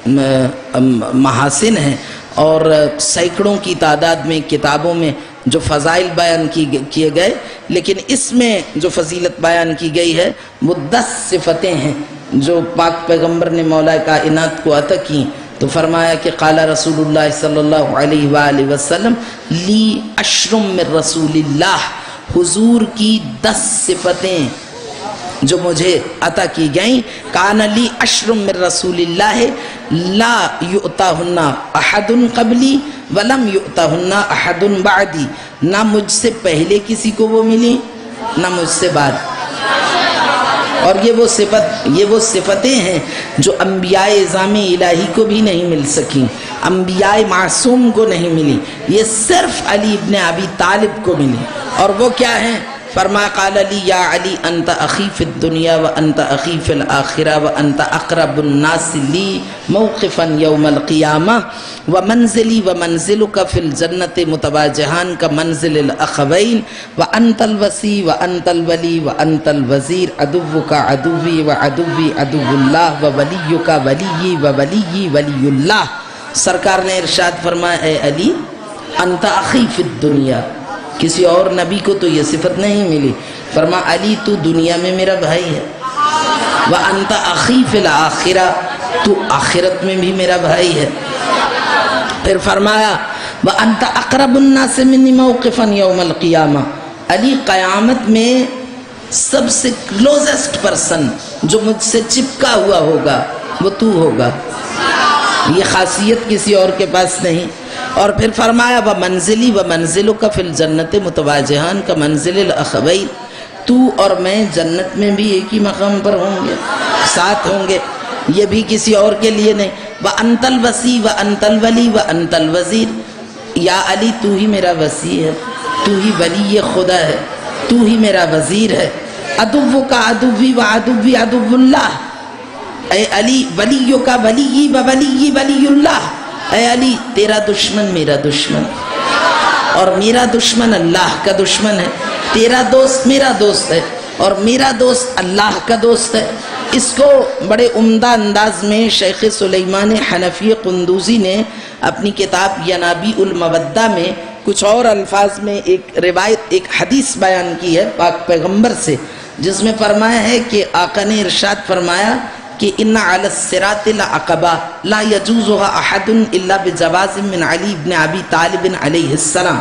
محاسن ہیں، اور سینکڑوں کی تعداد میں کتابوں میں جو فضائل بیان کیے گئے، لیکن اس میں جو فضیلت بیان کی گئی ہے وہ 10 صفتیں ہیں جو پاک پیغمبر نے مولا کائنات کو عطا کی۔ تو فرمایا کہ قال رسول اللہ صلی اللہ علیہ وآلہ وسلم لی عشر من رسول اللہ، حضور کی 10 صفتیں جو مجھے عطا کی گئیں، کان لی عشر من رسول اللہ لا یؤتاہن احد قبلی ولم یؤتاہن احد بعدی، نہ مجھ سے پہلے کسی کو وہ ملی نہ مجھ سے بعد۔ اور یہ وہ صفتیں ہیں جو انبیاء اعظام الہی کو بھی نہیں مل سکیں، انبیاء معصوم کو نہیں ملی، یہ صرف علی ابن ابی طالب کو ملی۔ اور وہ کیا ہیں؟ فرمایا قال لی یا علی انت اخی فی الدنیا وانت اخی فی الاخرہ وانت اقرب الناس لی موقفا یوم القیامہ ومنزلی ومنزلک فی الجنت متواجہان کا منزل الاخوین وانت الوسی وانت الولی وانت الوزیر عدوک عدوی وعدوی عدو اللہ وولیک ولی وولی ولی اللہ۔ سرکار نے ارشاد فرمایا اے علی انت اخی فی الدنیا، کسی اور نبی کو تو یہ صفت نہیں ملی، فرمایا علی تو دنیا میں میرا بھائی ہے، وَأَنْتَ أَخِي فِي الْآخِرَةِ، تو آخرت میں بھی میرا بھائی ہے۔ پھر فرمایا وَأَنْتَ أَقْرَبُ النَّاسِ مِنِّي مَوْقِفًا يَوْمَ الْقِيَامَةِ، علی قیامت میں سب سے کلوزسٹ پرسن جو مجھ سے چپکا ہوا ہوگا وہ تو ہوگا۔ یہ خاصیت کسی اور کے پاس نہیں۔ اور پھر فرمایا وَمَنزِلِي وَمَنزِلُكَ فِي الْجَنَّةِ مُتَوَاجِهَانِ كَمَنزِلِ الْأَخَوَيْنِ، تو اور میں جنت میں بھی ایک ہی مقام پر ہوں گے، ساتھ ہوں گے، یہ بھی کسی اور کے لیے نہیں۔ وَأَنْتَ الْوَسِي وَأَنْتَ الْوَلِي وَأَنْتَ الْوَزِيرُ، یا علی تو ہی میرا وسیع ہے، تو ہی ولی خدا ہے، تو ہی میرا وزیر ہے۔ عدوک عدوی وعدوی عدو اللہ، اے علی ولیک ولی وولی ولی اللہ، اے علی تیرا دشمن میرا دشمن اور میرا دشمن اللہ کا دشمن ہے، تیرا دوست میرا دوست ہے اور میرا دوست اللہ کا دوست ہے۔ اس کو بڑے عمدہ انداز میں شیخ سلیمان حنفی قندوزی نے اپنی کتاب ینابیع المودہ میں کچھ اور الفاظ میں ایک روایت، ایک حدیث بیان کی ہے پاک پیغمبر سے، جس میں فرمایا ہے کہ آقا نے ارشاد فرمایا کہ ان علی الصراط لعقبہ لا یجوزها احد الا بجواز من علی بن ابی طالب علیہ السلام۔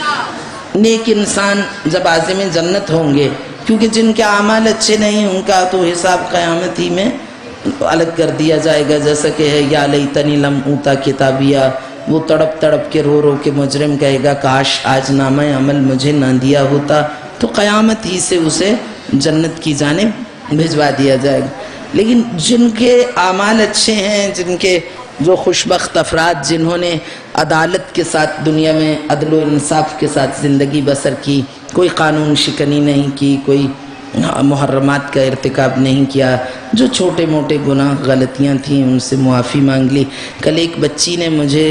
نیک انسان جب عازم جنت ہوں گے، کیونکہ جن کے اعمال اچھے نہیں ان کا تو حساب قیامت ہی میں الگ کر دیا جائے گا، جیسا کہ ہے یا لیتنی لم اوتا کتابیہ، وہ تڑپ تڑپ کے رو رو کے مجرم کہے گا کاش آج نامہ عمل مجھے نہ دیا ہوتا، تو قیامت ہی سے اسے جنت کی جانب بھجوا دیا جائے گا۔ لیکن جن کے اعمال اچھے ہیں، جن کے جو خوشبخت افراد جنہوں نے عدالت کے ساتھ دنیا میں عدل و انصاف کے ساتھ زندگی بسر کی، کوئی قانون شکنی نہیں کی، کوئی محرمات کا ارتکاب نہیں کیا، جو چھوٹے موٹے گناہ غلطیاں تھیں ان سے معافی مانگ لی۔ کل ایک بچی نے مجھے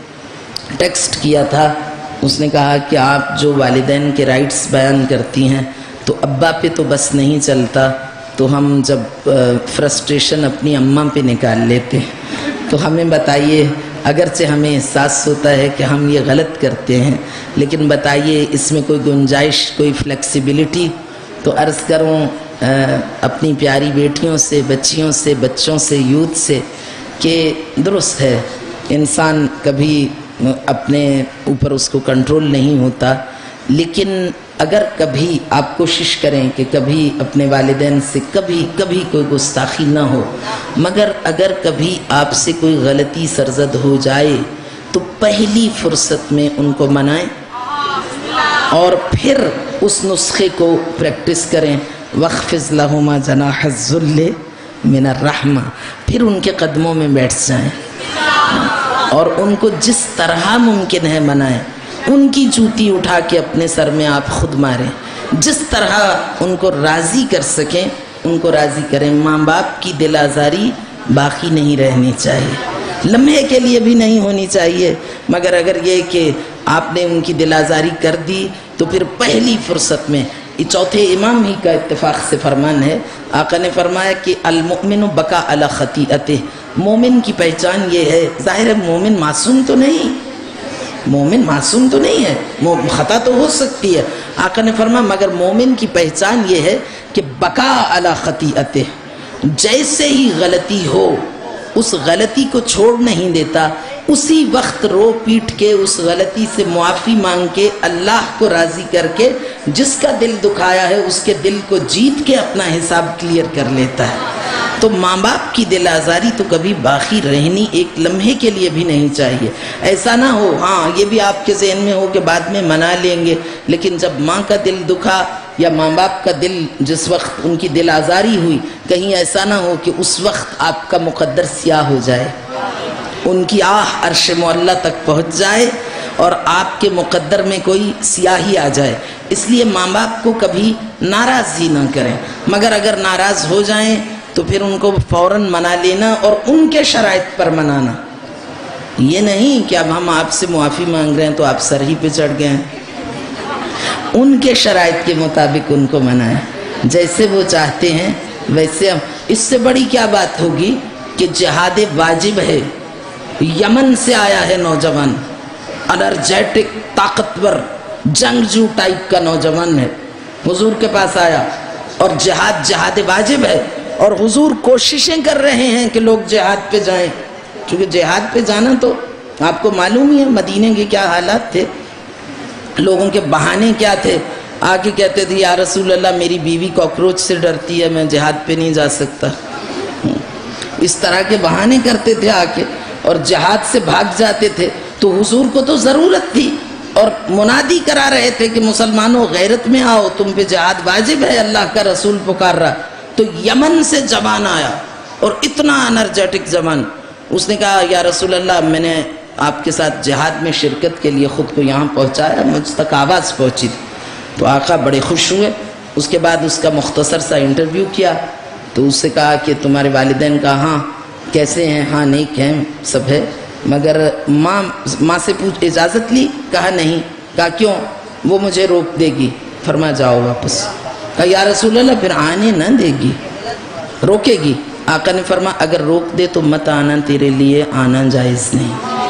ٹیکسٹ کیا تھا، اس نے کہا کہ آپ جو والدین کے رائٹس بیان کرتی ہیں تو ابا پہ تو بس نہیں چلتا، تو ہم جب فرسٹریشن اپنی اماں پہ نکال لیتے ہیں، تو ہمیں بتائیے، اگرچہ ہمیں احساس ہوتا ہے کہ ہم یہ غلط کرتے ہیں، لیکن بتائیے اس میں کوئی گنجائش، کوئی فلیکسیبلٹی؟ تو عرض کروں اپنی پیاری بیٹیوں سے، بچیوں سے، بچوں سے، یوتھ سے کہ درست ہے انسان کبھی اپنے اوپر اس کو کنٹرول نہیں ہوتا، لیکن اگر کبھی آپ کوشش کریں کہ کبھی اپنے والدین سے کبھی کوئی گستاخی نہ ہو، مگر اگر کبھی آپ سے کوئی غلطی سرزد ہو جائے تو پہلی فرصت میں ان کو منائیں اور پھر اس نسخے کو پریکٹس کریں، وَاخْفِضْ لَهُمَا جَنَاحَ الذُّلِّ مِنَ الرَّحْمَةِ، پھر ان کے قدموں میں بیٹھ جائیں اور ان کو جس طرح ممکن ہے منائیں، ان کی جوتی اٹھا کے اپنے سر میں آپ خود ماریں، جس طرح ان کو راضی کر سکیں ان کو راضی کریں۔ ماں باپ کی دل آزاری باقی نہیں رہنی چاہیے، لمحے کے لیے بھی نہیں ہونی چاہیے، مگر اگر یہ کہ آپ نے ان کی دل آزاری کر دی تو پھر پہلی فرصت میں، چوتھے امام ہی کا اتفاق سے فرمان ہے، آقا نے فرمایا کہ المؤمن بکا علی خطیئتہ، مومن کی پہچان یہ ہے، ظاہر ہے مومن معصوم تو نہیں، مومن معصوم تو نہیں ہے، خطا تو ہو سکتی ہے، آقا نے فرمایا مگر مومن کی پہچان یہ ہے کہ بکا علی خطیئتہ، جیسے ہی غلطی ہو اس غلطی کو چھوڑ نہیں دیتا، اسی وقت رو پیٹ کے اس غلطی سے معافی مانگ کے اللہ کو راضی کر کے جس کا دل دکھایا ہے اس کے دل کو جیت کے اپنا حساب کلیئر کر لیتا ہے۔ تو ماں باپ کی دل آزاری تو کبھی باقی رہنی ایک لمحے کے لیے بھی نہیں چاہیے۔ ایسا نہ ہو، ہاں یہ بھی آپ کے ذہن میں ہو کہ بعد میں منا لیں گے، لیکن جب ماں کا دل دکھا یا ماں باپ کا دل جس وقت ان کی دل آزاری ہوئی، کہیں ایسا نہ ہو کہ اس وقت آپ کا مقدر سیاہ ہو جائے، ان کی آہ عرش معلی تک پہنچ جائے اور آپ کے مقدر میں کوئی سیاہی آ جائے۔ اس لیے ماں باپ کو کبھی ناراض ہی نہ کریں، مگر اگر ناراض ہو جائیں تو پھر ان کو فوراً منا لینا اور ان کے شرائط پر منانا، یہ نہیں کہ اب ہم آپ سے معافی مانگ رہے ہیں تو آپ سر ہی پہ چڑھ گئے ہیں، ان کے شرائط کے مطابق ان کو منائیں، جیسے وہ چاہتے ہیں ویسے ہم۔ اس سے بڑی کیا بات ہوگی کہ جہاد واجب ہے، یمن سے آیا ہے نوجوان، انرجیٹک طاقتور جنگجو ٹائپ کا نوجوان ہے، حضور کے پاس آیا اور جہاد واجب ہے، اور حضور کوششیں کر رہے ہیں کہ لوگ جہاد پہ جائیں، چونکہ جہاد پہ جانا تو آپ کو معلوم ہی ہے مدینے کے کیا حالات تھے، لوگوں کے بہانے کیا تھے، آگے کہتے تھے یا رسول اللہ میری بیوی کاکروچ سے ڈرتی ہے، میں جہاد پہ نہیں جا سکتا، اس طرح کے بہانے کرتے تھے آکے، اور جہاد سے بھاگ جاتے تھے۔ تو حضور کو تو ضرورت تھی، اور منادی کرا رہے تھے کہ مسلمانوں غیرت میں آؤ، تم پہ جہاد واجب ہے، اللہ کا رسول پکار رہا۔ تو یمن سے جوان آیا، اور اتنا انرجیٹک جوان، اس نے کہا یا رسول اللہ میں نے آپ کے ساتھ جہاد میں شرکت کے لیے خود کو یہاں پہنچایا، مجھ تک آواز پہنچی تھی۔ تو آقا بڑے خوش ہوئے، اس کے بعد اس کا مختصر سا انٹرویو کیا، تو اس سے کہا کہ تمہارے والدین کا ہاں کیسے ہیں، ہاں نیک ہیں، سب ہے، مگر ماں سے پوچھ اجازت لی، کہا نہیں، کہا کیوں، وہ مجھے روک دے گی، فرما جاؤ واپس، کہا یا رسول اللہ پھر آنے نہ دے گی، روکے گی، آقا نے فرما اگر روک دے تو مت آنا، تیرے لیے آنا جائز نہیں۔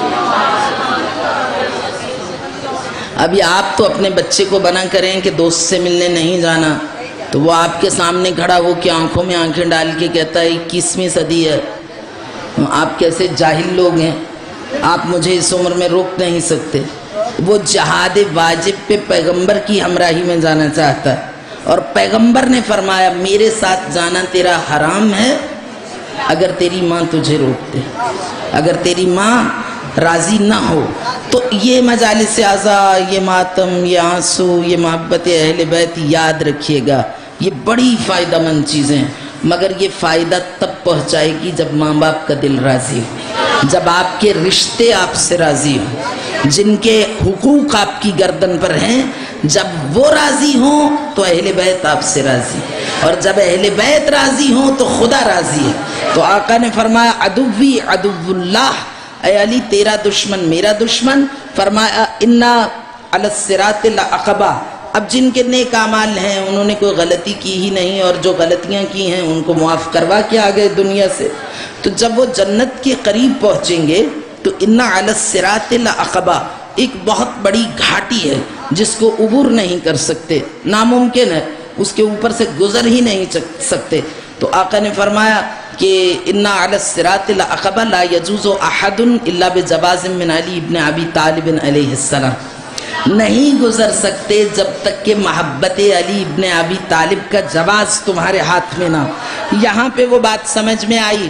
ابھی آپ تو اپنے بچے کو بنا کریں کہ دوست سے ملنے نہیں جانا، تو وہ آپ کے سامنے کھڑا ہو کے آنکھوں میں آنکھیں ڈال کے کہتا ہے 21ویں صدی ہے، آپ کیسے جاہل لوگ ہیں، آپ مجھے اس عمر میں روک نہیں سکتے۔ وہ جہاد واجب پہ پیغمبر کی ہمراہی میں جانا چاہتا ہے، اور پیغمبر نے فرمایا میرے ساتھ جانا تیرا حرام ہے اگر تیری ماں تجھے روک دے، اگر تیری ماں راضی نہ ہو۔ تو یہ مجالس اعزاء، یہ ماتم، یہ آنسو، یہ محبت اہل بیت یاد رکھیے گا، یہ بڑی فائدہ مند چیزیں ہیں، مگر یہ فائدہ تب پہنچائے گی جب ماں باپ کا دل راضی ہو، جب آپ کے رشتے آپ سے راضی ہوں، جن کے حقوق آپ کی گردن پر ہیں، جب وہ راضی ہوں تو اہل بیت آپ سے راضی، اور جب اہل بیت راضی ہوں تو خدا راضی ہے۔ تو آقا نے فرمایا عدوی عدو اللہ، اے علی تیرا دشمن میرا دشمن، فرمایا انا علی الصراط لعقبہ، اب جن کے نیک اعمال ہیں انہوں نے کوئی غلطی کی ہی نہیں، اور جو غلطیاں کی ہیں ان کو معاف کروا کے آ گئے دنیا سے، تو جب وہ جنت کے قریب پہنچیں گے تو انا علی الصراط لعقبہ، ایک بہت بڑی گھاٹی ہے جس کو عبور نہیں کر سکتے، ناممکن ہے، اس کے اوپر سے گزر ہی نہیں سکتے۔ تو آقا نے فرمایا کہ انا علی الصراط لعقبہ لا یجوز احد الا بجواز من علی ابن ابی طالب علیہ السلام، نہیں گزر سکتے جب تک کہ محبت علی ابن ابی طالب کا جواز تمہارے ہاتھ میں نہ ہو۔ یہاں پہ وہ بات سمجھ میں آئی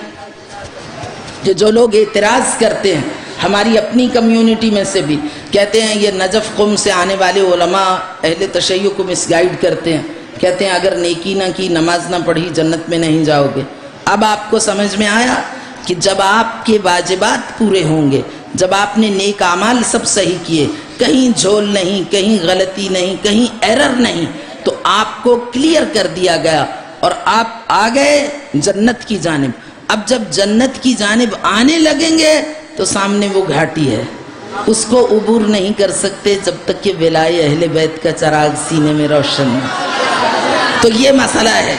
کہ جو لوگ اعتراض کرتے ہیں ہماری اپنی کمیونٹی میں سے بھی، کہتے ہیں یہ نجف قوم سے آنے والے علماء اہل تشیع کو مس گائیڈ کرتے ہیں، کہتے ہیں اگر نیکی نہ کی، نماز نہ پڑھی، جنت میں نہیں جاؤ گے۔ اب آپ کو سمجھ میں آیا کہ جب آپ کے واجبات پورے ہوں گے، جب آپ نے نیک اعمال سب صحیح کیے، کہیں جھول نہیں، کہیں غلطی نہیں، کہیں ایرر نہیں، تو آپ کو کلیئر کر دیا گیا اور آپ آ گئے جنت کی جانب۔ اب جب جنت کی جانب آنے لگیں گے تو سامنے وہ گھاٹی ہے، اس کو عبور نہیں کر سکتے جب تک کہ ولائے اہل بیت کا چراغ سینے میں روشن نہ۔ تو یہ مسئلہ ہے۔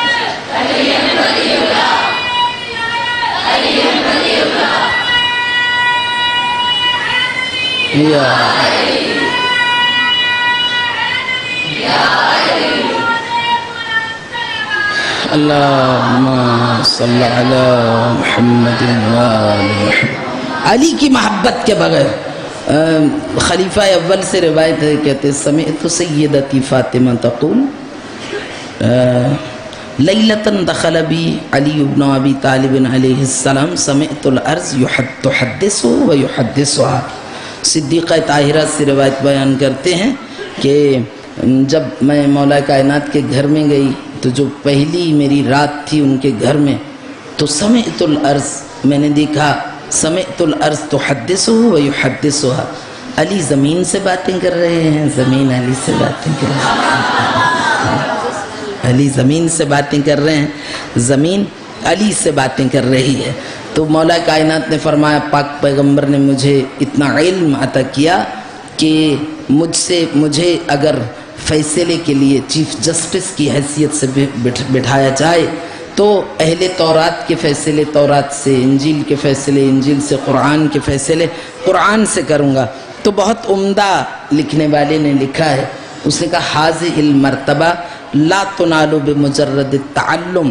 اللہم صلی علی محمد وآل محمد۔ علی کی محبت کے بغیر خلیفہ اول سے روایت ہے، کہتے سمعت سیدتی فاطمہ تقول لیلتاً دخل بی علی ابن ابی طالب علیہ السلام سمعت الارض تحدث و یحدثها۔ صدیقہ طاہرہ سے روایت بیان کرتے ہیں کہ جب میں مولا کائنات کے گھر میں گئی تو جو پہلی میری رات تھی ان کے گھر میں، تو سمعت الارض، میں نے دیکھا سمعت الارض تحدث و یحدثها، علی زمین سے باتیں کر رہے ہیں، زمین علی سے باتیں کر رہے ہیں، علی زمین سے باتیں کر رہے ہیں، زمین علی سے باتیں کر رہی ہے۔ تو مولا کائنات نے فرمایا پاک پیغمبر نے مجھے اتنا علم عطا کیا کہ مجھے اگر فیصلے کے لیے چیف جسٹس کی حیثیت سے بٹھایا جائے تو اہل تورات کے فیصلے تورات سے، انجیل کے فیصلے انجیل سے، قرآن کے فیصلے قرآن سے کروں گا۔ تو بہت عمدہ لکھنے والے نے لکھا ہے، اس نے کہا حاذہ المرتبہ لا تنال بمجرد التعلم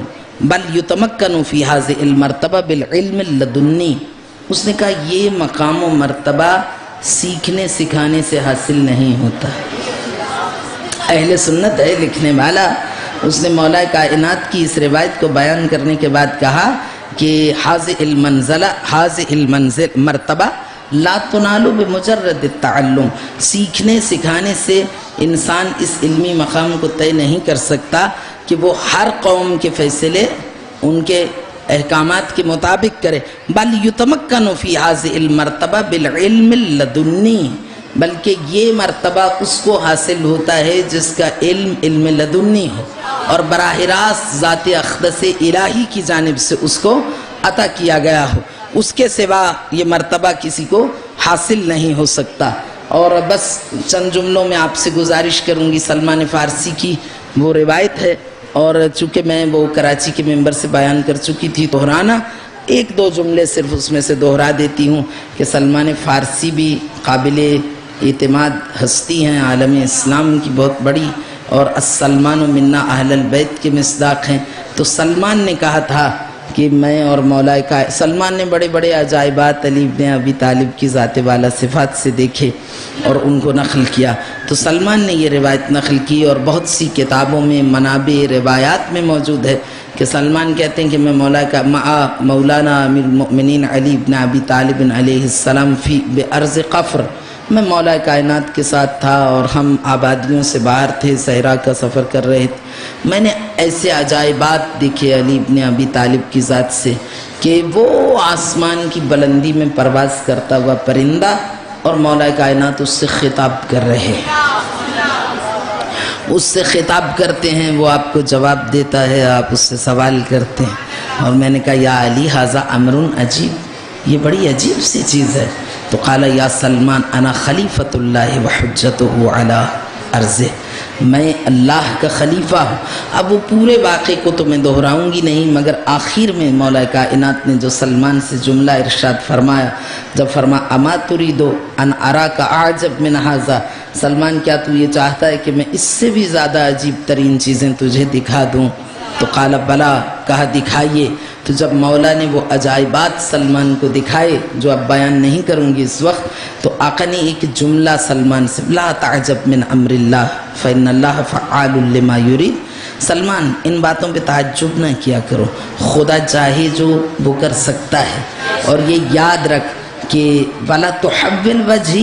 بل یتمکن فی ھذہ المرتبہ بالعلم اللدنی، اس نے کہا یہ مقام و مرتبہ سیکھنے سکھانے سے حاصل نہیں ہوتا۔ اہل سنت ہے لکھنے والا، اس نے مولا کائنات کی اس روایت کو بیان کرنے کے بعد کہا کہ ھذہ المرتبہ لا تنال بمجرد التعلم، سیکھنے سکھانے سے انسان اس علمی مقام کو طے نہیں کر سکتا کہ وہ ہر قوم کے فیصلے ان کے احکامات کے مطابق کرے، بل یتمکن فی ھذہ المرتبہ بالعلم اللدنی، بلکہ یہ مرتبہ اس کو حاصل ہوتا ہے جس کا علم لدنی ہو اور براہ راست ذات اقدس الہی کی جانب سے اس کو عطا کیا گیا ہو، اس کے سوا یہ مرتبہ کسی کو حاصل نہیں ہو سکتا۔ اور بس چند جملوں میں آپ سے گزارش کروں گی، سلمان فارسی کی وہ روایت ہے اور چونکہ میں وہ کراچی کے ممبر سے بیان کر چکی تھی، دہرانا ایک دو جملے صرف اس میں سے دہرا دیتی ہوں کہ سلمان فارسی بھی قابل اعتماد ہستی ہیں، عالم اسلام کی بہت بڑی، اور السلمان منا اہل البیت کے مصداق ہیں۔ تو سلمان نے کہا تھا کہ میں اور مولا کا، سلمان نے بڑے بڑے عجائبات علی ابن ابی طالب کی ذات والا صفات سے دیکھے اور ان کو نقل کیا، تو سلمان نے یہ روایت نقل کی اور بہت سی کتابوں میں منابع روایات میں موجود ہے کہ سلمان کہتے ہیں کہ میں مولانا امیر المؤمنین علی ابن ابی طالب علیہ السلام فی بارض قفر، میں مولا کائنات کے ساتھ تھا اور ہم آبادیوں سے باہر تھے، صحرا کا سفر کر رہے تھے، میں نے ایسے عجائبات دیکھے علی ابن ابی طالب کی ذات سے کہ وہ آسمان کی بلندی میں پرواز کرتا ہوا پرندہ اور مولا کائنات اس سے خطاب کر رہے ہیں، اس سے خطاب کرتے ہیں، وہ آپ کو جواب دیتا ہے، آپ اس سے سوال کرتے ہیں، اور میں نے کہا یا علی ھذا امر عجیب، یہ بڑی عجیب سی چیز ہے۔ تو قال یا سلمان انا خلیفۃ اللہ وحجتہ علی ارضہ، میں اللہ کا خلیفہ ہوں۔ اب وہ پورے واقعے کو تو میں دہراؤں گی نہیں، مگر آخر میں مولا کائنات نے جو سلمان سے جملہ ارشاد فرمایا، جب فرمایا اما تريد ان اراک اعجب من ھذا، سلمان کیا تو یہ چاہتا ہے کہ میں اس سے بھی زیادہ عجیب ترین چیزیں تجھے دکھا دوں؟ تو قال بلا، کہا دکھائیے۔ تو جب مولا نے وہ عجائبات سلمان کو دکھائے جو اب بیان نہیں کروں گی اس وقت، تو آقا نے ایک جملہ سلمان سے، لا تعجب من امر اللہ فإن اللہ فعال لما یرید، سلمان ان باتوں پہ تعجب نہ کیا کرو، خدا چاہے جو وہ کر سکتا ہے، اور یہ یاد رکھ کہ ولا تحول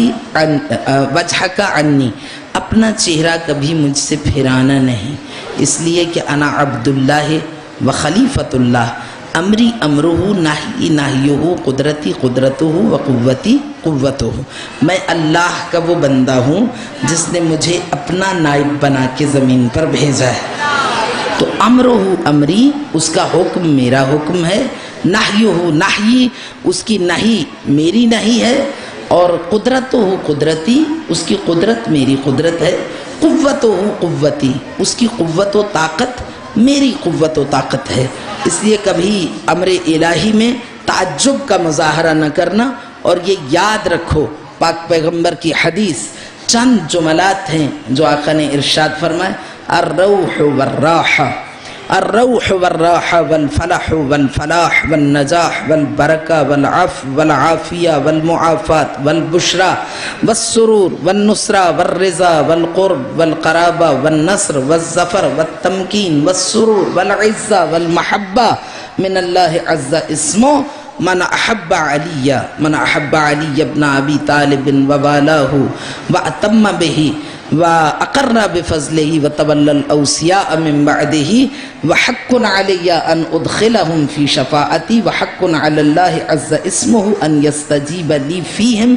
وجہک عنی، اپنا چہرہ کبھی مجھ سے پھرانا نہیں، اس لیے کہ انا عبداللہ و خلیفۃ اللہ، امری امرہ، نہی نہیہ، قدرتی قدرتہ و قوتی قوتہ، میں اللہ کا وہ بندہ ہوں جس نے مجھے اپنا نائب بنا کے زمین پر بھیجا ہے۔ تو امرہ امری، اس کا حکم میرا حکم ہے، نہیہ نہی، اس کی نہی میری نہی ہے، اور قدرتہ قدرتی، اس کی قدرت میری قدرت ہے، قوتہ قوتی، اس کی قوت و طاقت میری قوت و طاقت ہے۔ اس لیے کبھی امر الہی میں تعجب کا مظاہرہ نہ کرنا، اور یہ یاد رکھو پاک پیغمبر کی حدیث چند جملات ہیں جو آقا نے ارشاد فرمائے، الروح والراحہ، الروح والراحہ والفلح والفلاح والنجاح والبرکہ والعفو والعافیہ والمعافات والبشرى والسرور والنصرہ والرضا والقرب والقرابہ والنصر والظفر والتمکین والسرور والعزہ والمحبہ من اللہ عز اسمہ من احب علی ابن ابی طالب ووالاہ واتم بہ وَأَقَرَّ بِفَضْلِهِ وَتَوَلَّى الْأَوْصِيَاءَ مِن بَعْدِهِ وَحَقٌّ عَلَيَّ أَنْ أُدْخِلَهُمْ فِي شَفَاعَتِي وَحَقٌّ عَلَى اللَّهِ عَزَّ اسْمُهُ أَنْ يَسْتَجِيبَ لِي فِيهِمْ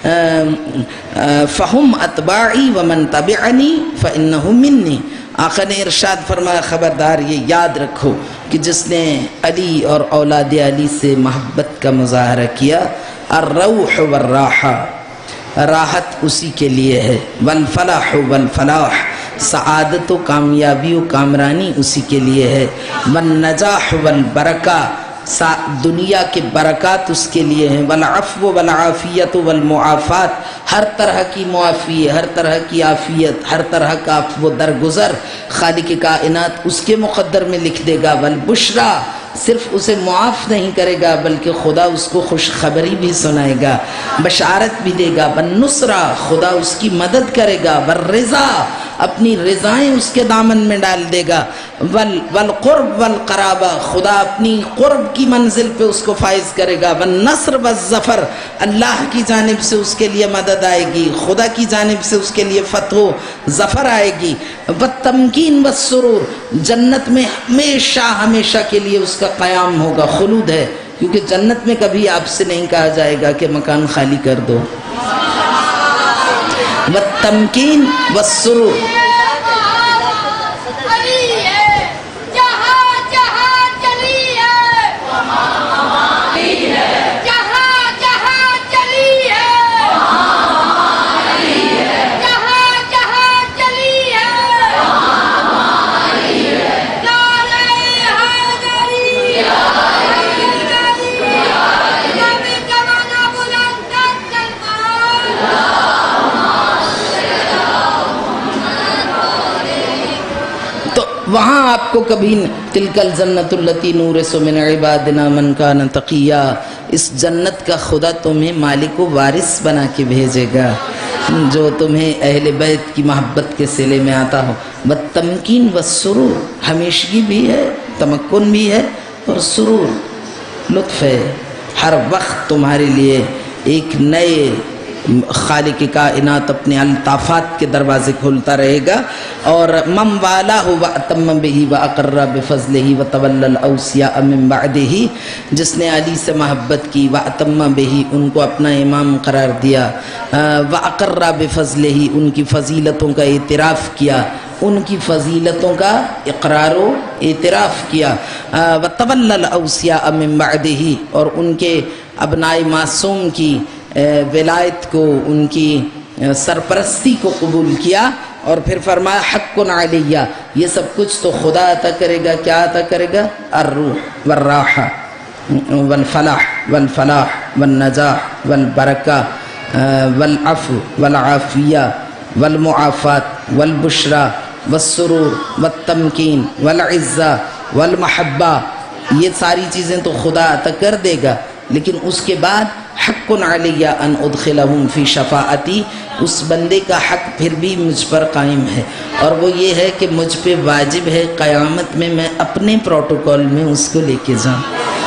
فَهُمْ أَتْبَاعِي وَمَنْ تَبِعَنِي فَإِنَّهُ مِنِّي۔ آقا نے ارشاد فرمایا خبردار یہ یاد رکھو کہ جس نے علی اور اولاد علی سے محبت کا مظاہرہ کیا، الروح والراحہ، راحت اسی کے لیے ہے، والفلاح والفلاح، سعادت و کامیابی و کامرانی اسی کے لیے ہے، والنجاح والبرکہ، دنیا کے برکات اس کے لیے ہیں، والعفو والعافیت والمعافات، ہر طرح کی معافی، ہر طرح کی عافیت، ہر طرح کا عفو درگزر خالق کائنات اس کے مقدر میں لکھ دے گا، والبشرا، صرف اسے معاف نہیں کرے گا بلکہ خدا اس کو خوشخبری بھی سنائے گا، بشارت بھی دے گا، والنصرہ، خدا اس کی مدد کرے گا، والرضا، اپنی رضائیں اس کے دامن میں ڈال دے گا، والقرب والقرابہ، خدا اپنی قرب کی منزل پہ اس کو فائز کرے گا، والنصر والظفر، اللہ کی جانب سے اس کے لیے مدد آئے گی، خدا کی جانب سے اس کے لیے فتح و ظفر آئے گی، والتمکین والسرور، جنت میں ہمیشہ ہمیشہ کے لیے اس کا قیام ہوگا، خلود ہے، کیونکہ جنت میں کبھی آپ سے نہیں کہا جائے گا کہ مکان خالی کر دو، والتمکین والسرور۔ وہاں آپ کو کبھی تلک الجنت التی نورث من عبادنا من کان تقیا، اس جنت کا خدا تمہیں مالک و وارث بنا کے بھیجے گا جو تمہیں اہل بیت کی محبت کے صلے میں آتا ہو، والتمکین والسرور، ہمیشگی بھی ہے، تمکن بھی ہے، اور سرور، لطف ہے، ہر وقت تمہارے لیے ایک نئے خالق کائنات اپنے الطافات کے دروازے کھولتا رہے گا، اور من والاه واتم به واقر بفضله وتولى الاوصياء من بعده، جس نے علی سے محبت کی، واتم به، ان کو اپنا امام قرار دیا، واقر بفضله، ان کی فضیلتوں کا اعتراف کیا، ان کی فضیلتوں کا اقرار و اعتراف کیا، وتولى الاوصياء من بعده، اور ان کے ابنائے معصوم کی ولایت کو، ان کی سرپرستی کو قبول کیا، اور پھر فرمایا حق علیہ، یہ سب کچھ تو خدا عطا کرے گا، کیا عطا کرے گا؟ الروح والراحہ والفلاح والنجاح والبرکہ والعفو والعافیہ والمعافات والبشرا والسرور والتمکین والعزہ والمحبہ، یہ ساری چیزیں تو خدا عطا کر دے گا، لیکن اس کے بعد حق علیہ ان ادخلہم فی شفاعتی، اس بندے کا حق پھر بھی مجھ پر قائم ہے، اور وہ یہ ہے کہ مجھ پہ واجب ہے قیامت میں میں اپنے پروٹوکول میں اس کو لے کے جاؤں،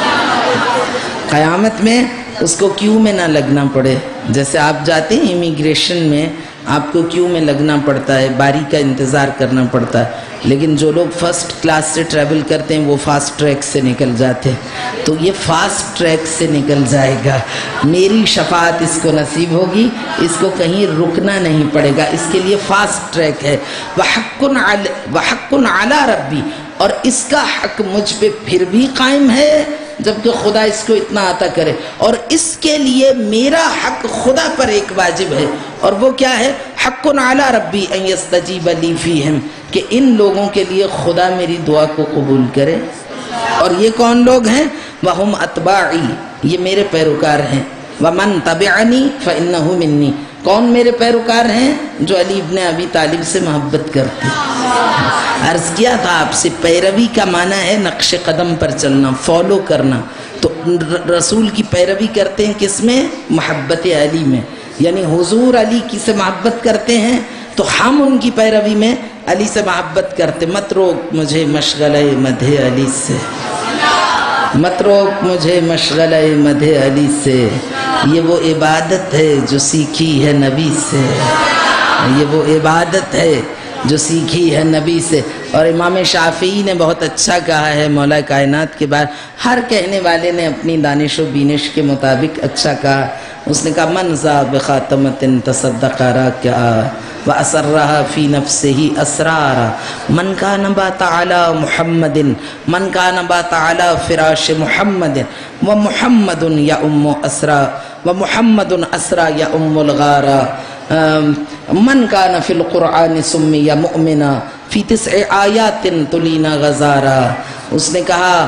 قیامت میں اس کو کیو میں نہ لگنا پڑے، جیسے آپ جاتے ہیں امیگریشن میں، آپ کو کیو میں لگنا پڑتا ہے، باری کا انتظار کرنا پڑتا ہے، لیکن جو لوگ فرسٹ کلاس سے ٹریول کرتے ہیں وہ فاسٹ ٹریک سے نکل جاتے ہیں، تو یہ فاسٹ ٹریک سے نکل جائے گا، میری شفاعت اس کو نصیب ہوگی، اس کو کہیں رکنا نہیں پڑے گا، اس کے لیے فاسٹ ٹریک ہے، وحق علی ربی، اور اس کا حق مجھ پہ پھر بھی قائم ہے جبکہ خدا اس کو اتنا عطا کرے، اور اس کے لیے میرا حق خدا پر ایک واجب ہے، اور وہ کیا ہے؟ حق علی ربی ان یستجیب لی فیہم، کہ ان لوگوں کے لیے خدا میری دعا کو قبول کرے، اور یہ کون لوگ ہیں؟ وہم اتباعی، یہ میرے پیروکار ہیں، ومن تبعنی فانہ منی، کون میرے پیروکار ہیں؟ جو علی ابن ابی طالب سے محبت کرتے ہیں۔ عرض کیا تھا آپ سے، پیروی کا معنی ہے نقش قدم پر چلنا، فالو کرنا، تو رسول کی پیروی کرتے ہیں کس میں؟ محبت علی میں، یعنی حضور علی کی سے محبت کرتے ہیں تو ہم ان کی پیروی میں علی سے محبت کرتے۔ مت روک مجھے مشغلہ مدح علی سے، مت روک مجھے مشغلہ مدح علی سے، یہ وہ عبادت ہے جو سیکھی ہے نبی سے، یہ وہ عبادت ہے جو سیکھی ہے نبی سے۔ اور امام شافعی نے بہت اچھا کہا ہے مولا کائنات کے بارے، ہر کہنے والے نے اپنی دانش و بینش کے مطابق اچھا کہا، اس نے کہا من ذا بخاتمت تصدق راکعا واسرها فی نفسه اسرارا، من کان بات علی محمد، من کان بات علی فراش محمد، ومحمد یؤم اسرا، ومحمد اسرا یؤم الغارا، من کان فی القرآن سمی مؤمنا فی 9 آیات تلینا غزارا۔ اس نے کہا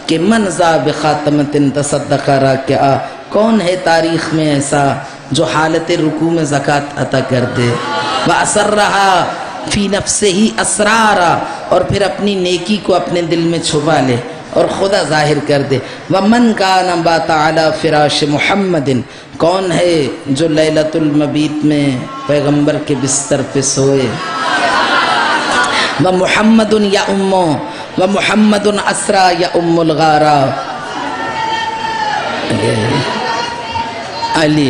کہ من ذا بخاتمۃ تصدق راکعا، کون ہے تاریخ میں ایسا جو حالت رکوع میں زکوٰۃ عطا کر دے، وَأَسَرَّهَا فِي نَفْسِهِ أَسْرَارًا، اور پھر اپنی نیکی کو اپنے دل میں چھپا لے اور خدا ظاہر کر دے۔ وَمَنْ كَانَ بَاتَ عَلَى فِرَاشِ مُحَمَّدٍ، کون ہے جو لیلۃ المبیت میں پیغمبر کے بستر پہ سوئے، وَمُحَمَّدٌ يَأُمُّ وَمُحَمَّدٌ أَسْرَى يَأُمُّ الْغَارَى، علی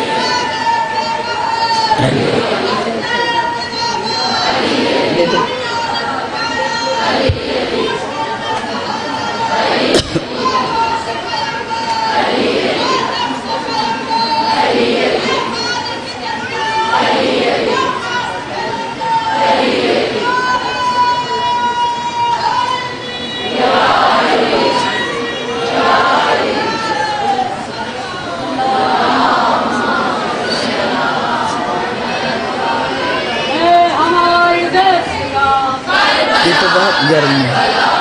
یہ تو بہت گرم ہے۔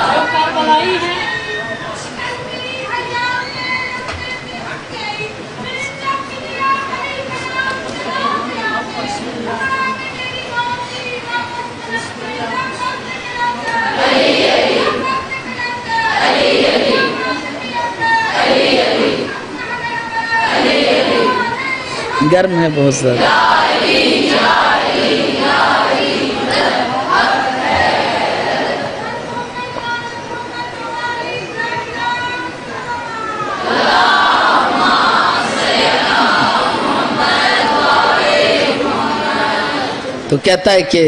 گرم ہے بہت زیادہ۔ تو کہتا ہے کہ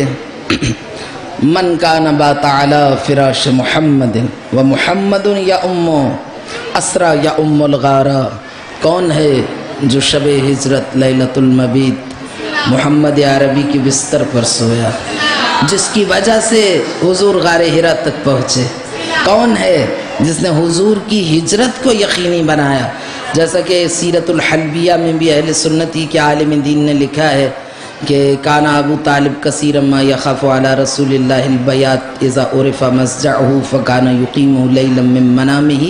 من کان بات علی فراش محمد و محمد یؤم اسرا یؤم الغارا، کون ہے جو شب ہجرت لیلۃ المبیت محمد عربی کی بستر پر سویا، جس کی وجہ سے حضور غار حرا تک پہنچے، کون ہے جس نے حضور کی ہجرت کو یقینی بنایا، جیسا کہ سیرت الحلبیہ میں بھی اہل سنتی کے عالم دین نے لکھا ہے کہ کان ابو طالب کثیر ما یخاف علی رسول اللہ البیات اذا عرف مسجعہ فکان یقیمہ لیلا من منامہ،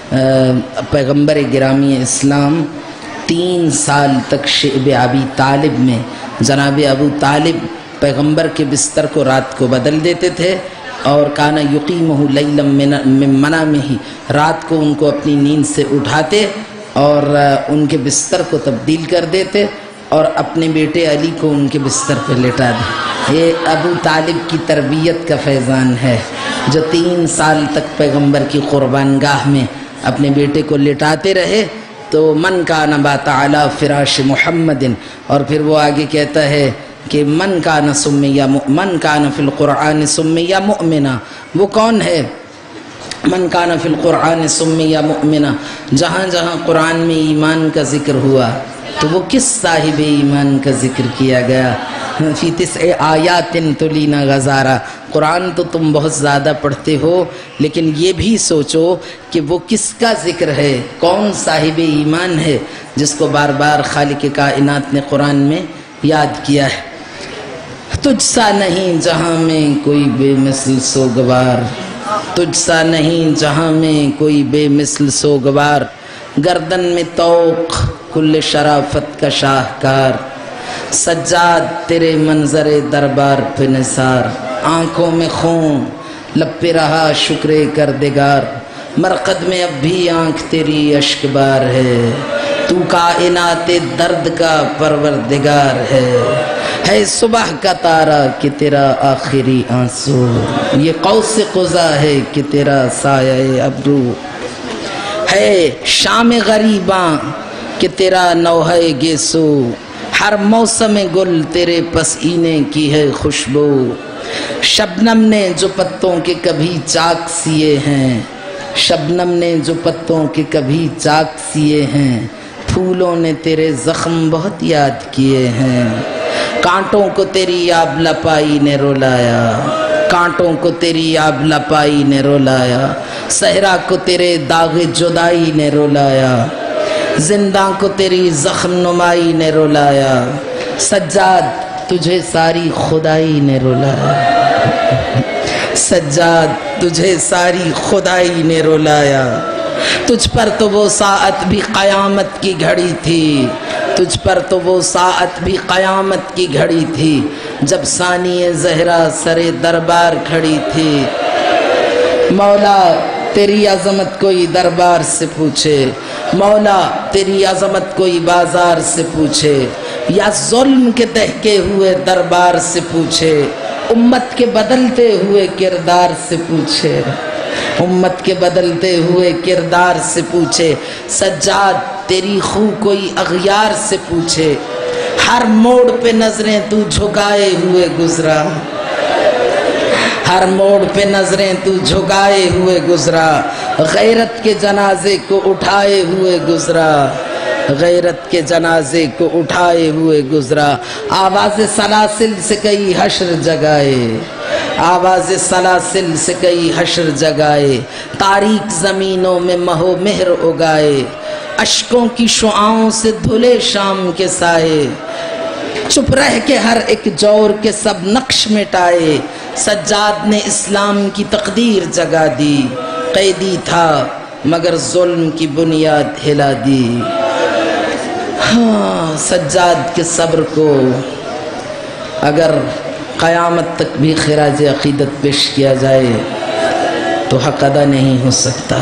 پیغمبر گرامی اسلام 3 سال تک شعب ابی طالب میں جناب ابو طالب پیغمبر کے بستر کو رات کو بدل دیتے تھے، اور کانا یقیمہ لیلا من منامہ، رات کو ان کو اپنی نیند سے اٹھاتے اور ان کے بستر کو تبدیل کر دیتے اور اپنے بیٹے علی کو ان کے بستر پہ لٹا دے۔ یہ ابو طالب کی تربیت کا فیضان ہے، جو 3 سال تک پیغمبر کی قربان گاہ میں اپنے بیٹے کو لٹاتے رہے۔ تو من کان بات علی فراش محمد، اور پھر وہ آگے کہتا ہے کہ من کان فی القرآن سمی مؤمنا، وہ کون ہے من کان فی القرآن سمی مؤمنا، جہاں جہاں قرآن میں ایمان کا ذکر ہوا تو وہ کس صاحب ایمان کا ذکر کیا گیا؟ فی 9 آیات تلینا غزارہ، قرآن تو تم بہت زیادہ پڑھتے ہو، لیکن یہ بھی سوچو کہ وہ کس کا ذکر ہے، کون صاحب ایمان ہے جس کو بار بار خالق کائنات نے قرآن میں یاد کیا ہے۔ تجھ سا نہیں جہاں میں کوئی بے مثل سوگوار، تجھ سا نہیں جہاں میں کوئی بے مثل سوگوار، گردن میں طوق کل شرافت کا شاہکار، سجاد تیرے منظر دربار پہ نثار، آنکھوں میں خون لب پہ رہا شکر کردگار، مرقد میں اب بھی آنکھ تیری اشک بار ہے، تو کائنات درد کا پروردگار ہے صبح کا تارا کہ تیرا آخری آنسو، یہ قوس قزح ہے کہ تیرا سایہ ابرو، ہے شام غریباں کہ تیرا نوحہ گیسو، ہر موسم گل تیرے پسینے کی ہے خوشبو، شبنم نے جو پتوں کے کبھی چاک سیے ہیں، شبنم نے جو پتوں کے کبھی چاک سیے ہیں، پھولوں نے تیرے زخم بہت یاد کیے ہیں، کانٹوں کو تیری آب لپائی نے رلایا، کانٹوں کو تیری آب لپائی نے رلایا، صحرا کو تیرے داغ جدائی نے رلایا، زندہ کو تیری زخم نمائی نے رلایا، سجاد تجھے ساری خدائی نے رلایا، سجاد تجھے ساری خدائی نے رلایا، تجھ پر تو وہ ساعت بھی قیامت کی گھڑی تھی، تجھ پر تو وہ ساعت بھی قیامت کی گھڑی تھی، جب ثانی زہرا سرے دربار کھڑی تھی۔ مولا تیری عظمت کوئی دربار سے پوچھے، مولا تیری عظمت کوئی بازار سے پوچھے، یا ظلم کے دہکے ہوئے دربار سے پوچھے، امت کے بدلتے ہوئے کردار سے پوچھے، امت کے بدلتے ہوئے کردار سے پوچھے۔ سجاد تیری خو کوئی اغیار سے پوچھے، ہر موڑ پہ نظریں تو جھکائے ہوئے گزرا، ہر موڑ پہ نظریں تو جھکائے ہوئے گزرا، غیرت کے جنازے کو اٹھائے ہوئے گزرا، غیرت کے جنازے کو اٹھائے ہوئے گزرا۔ آواز سلاسل سے کئی حشر جگائے، آواز سلاسل سے کئی حشر جگائے، تاریک زمینوں میں مہو مہر اگائے، اشکوں کی شعاؤں سے دھلے شام کے سائے، چپ رہ کے ہر ایک جور کے سب نقش مٹائے۔ سجاد نے اسلام کی تقدیر جگا دی، قیدی تھا مگر ظلم کی بنیاد ہلا دی۔ ہاں سجاد کے صبر کو اگر قیامت تک بھی خراج عقیدت پیش کیا جائے تو حق ادا نہیں ہو سکتا۔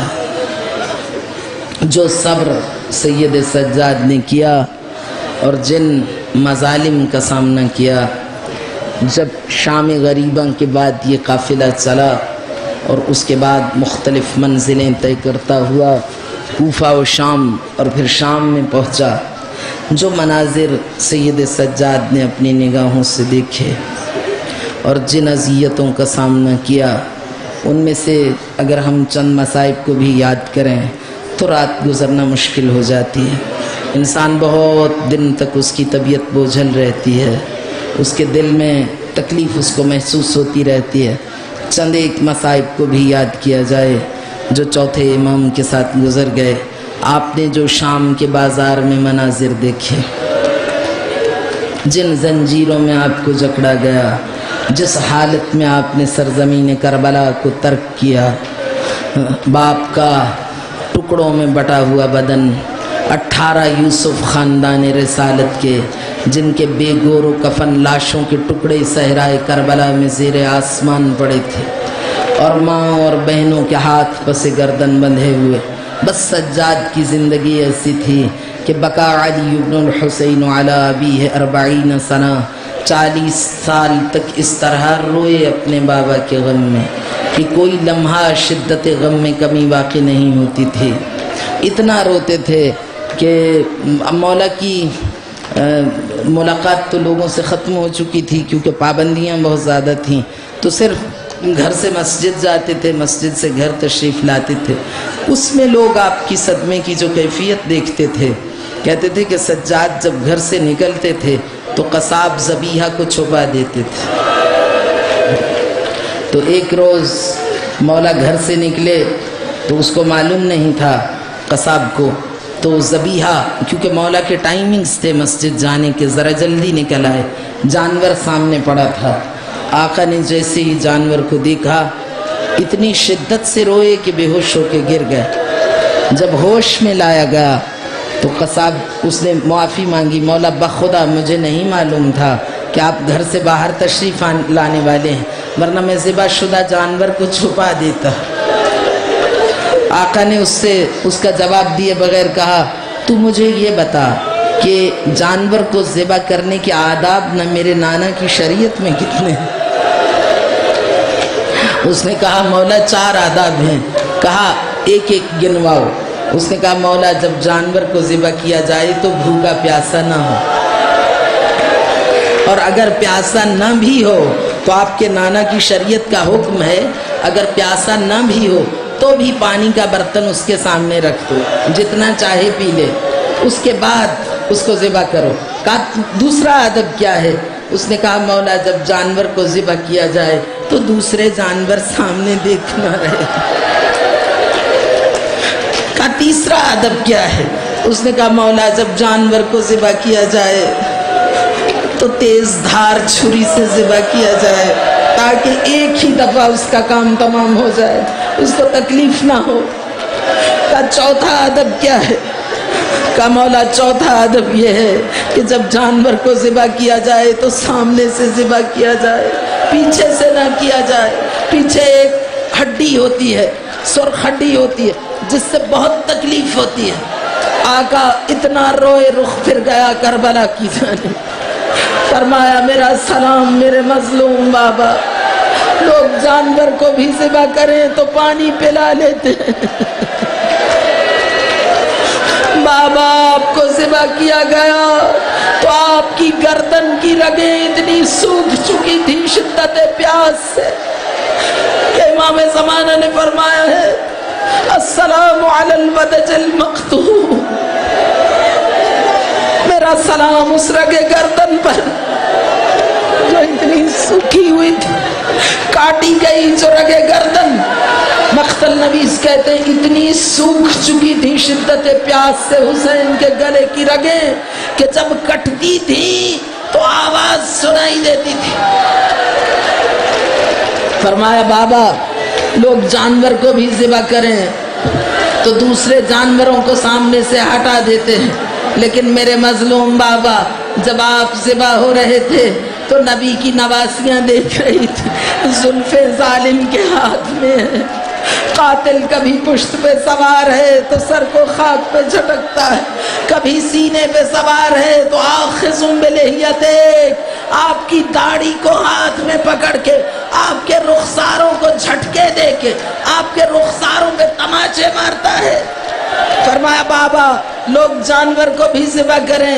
جو صبر سید سجاد نے کیا اور جن مظالم کا سامنا کیا، جب شام غریباں کے بعد یہ قافلہ چلا اور اس کے بعد مختلف منزلیں طے کرتا ہوا کوفہ و شام اور پھر شام میں پہنچا، جو مناظر سید سجاد نے اپنی نگاہوں سے دیکھے اور جن اذیتوں کا سامنا کیا، ان میں سے اگر ہم چند مصائب کو بھی یاد کریں تو رات گزرنا مشکل ہو جاتی ہے۔ انسان بہت دن تک اس کی طبیعت بوجھل رہتی ہے، اس کے دل میں تکلیف اس کو محسوس ہوتی رہتی ہے۔ چند ایک مصائب کو بھی یاد کیا جائے جو چوتھے امام کے ساتھ گزر گئے۔ آپ نے جو شام کے بازار میں مناظر دیکھے، جن زنجیروں میں آپ کو جکڑا گیا، جس حالت میں آپ نے سرزمین کربلا کو ترک کیا، باپ کا ٹکڑوں میں بٹا ہوا بدن، 18 یوسف خاندان رسالت کے جن کے بے گور و کفن لاشوں کے ٹکڑے صحرائے کربلا میں زیر آسمان پڑے تھے، اور ماں اور بہنوں کے ہاتھ پس گردن بندھے ہوئے۔ بس سجاد کی زندگی ایسی تھی کہ بقا علی بن الحسین علی ابیہ 40 سنہ، 40 سال تک اس طرح روئے اپنے بابا کے غم میں کہ کوئی لمحہ شدت غم میں کمی واقع نہیں ہوتی تھی۔ اتنا روتے تھے کہ مولا کی ملاقات تو لوگوں سے ختم ہو چکی تھی کیونکہ پابندیاں بہت زیادہ تھیں، تو صرف گھر سے مسجد جاتے تھے، مسجد سے گھر تشریف لاتے تھے۔ اس میں لوگ آپ کی صدمے کی جو کیفیت دیکھتے تھے، کہتے تھے کہ سجاد جب گھر سے نکلتے تھے تو قصاب ذبیحہ کو چھپا دیتے تھے۔ تو ایک روز مولا گھر سے نکلے تو اس کو معلوم نہیں تھا قصاب کو، تو ذبیحہ، کیونکہ مولا کے ٹائمنگز تھے مسجد جانے کے، ذرا جلدی نکل آئے، جانور سامنے پڑا تھا۔ آقا نے جیسے ہی جانور کو دیکھا اتنی شدت سے روئے کہ بے ہوش ہو کے گر گئے۔ جب ہوش میں لایا گیا تو قصاب اس نے معافی مانگی، مولا بخدا مجھے نہیں معلوم تھا کہ آپ گھر سے باہر تشریف لانے والے ہیں، ورنہ میں ذبح شدہ جانور کو چھپا دیتا۔ آقا نے اس کا جواب دیے بغیر کہا، تو مجھے یہ بتا کہ جانور کو ذبح کرنے کے آداب نہ میرے نانا کی شریعت میں کتنے ہیں؟ اس نے کہا مولا 4 آداب ہیں۔ کہا ایک ایک گنواؤ۔ اس نے کہا مولا جب جانور کو ذبح کیا جائے تو بھوکا پیاسا نہ ہو، اور اگر پیاسا نہ بھی ہو تو آپ کے نانا کی شریعت کا حکم ہے اگر پیاسا نہ بھی ہو تو بھی پانی کا برتن اس کے سامنے رکھ دو، جتنا چاہے پی لے، اس کے بعد اس کو ذبح کرو۔ کہا دوسرا ادب کیا ہے؟ اس نے کہا مولا جب جانور کو ذبح کیا جائے تو دوسرے جانور سامنے دیکھنا رہے۔ کہا تیسرا ادب کیا ہے؟ اس نے کہا مولا جب جانور کو ذبح کیا جائے تو تیز دھار چھری سے ذبح کیا جائے۔ تاکہ ایک ہی دفعہ اس کا کام تمام ہو جائے، اس کو تکلیف نہ ہو۔ کا چوتھا ادب کیا ہے؟ کا مولا چوتھا ادب یہ ہے کہ جب جانور کو ذبح کیا جائے تو سامنے سے ذبح کیا جائے، پیچھے سے نہ کیا جائے۔ پیچھے ایک ہڈی ہوتی ہے، سرخ ہڈی ہوتی ہے، جس سے بہت تکلیف ہوتی ہے۔ آقا اتنا روئے، رخ پھر گیا کربلا کی جانب، فرمایا میرا سلام میرے مظلوم بابا، لوگ جانور کو بھی ذبح کریں تو پانی پلا لیتے ہیں، بابا آپ کو ذبح کیا گیا تو آپ کی گردن کی رگیں اتنی سوکھ چکی تھی شدت پیاس سے کہ امام زمانہ نے فرمایا ہے السلام علی الودج المقطوع، میرا سلام اس رگ گردن پر جو اتنی سوکھی ہوئی تھی، کاٹی گئی جو رگ گردن۔ مقتل نویس کہتے ہیں اتنی سوکھ چکی تھی شدت پیاس سے حسین کے گلے کی رگیں کہ جب کٹتی تھی تو آواز سنائی دیتی تھی۔ فرمایا بابا لوگ جانور کو بھی ذبح کریں تو دوسرے جانوروں کو سامنے سے ہٹا دیتے ہیں، لیکن میرے مظلوم بابا جب آپ ذبح ہو رہے تھے تو نبی کی نواسیاں دیکھ رہی تھی، زلف ظالم کے ہاتھ میں ہے، قاتل کبھی پشت پہ سوار ہے تو سر کو خاک پہ جھٹکتا ہے، کبھی سینے پہ سوار ہے تو آخذ بلحیتک، آپ کی داڑھی کو ہاتھ میں پکڑ کے آپ کے رخساروں کو جھٹکے دے کے آپ کے رخساروں پہ تماچے مارتا ہے۔ فرمایا بابا لوگ جانور کو بھی ذبح کریں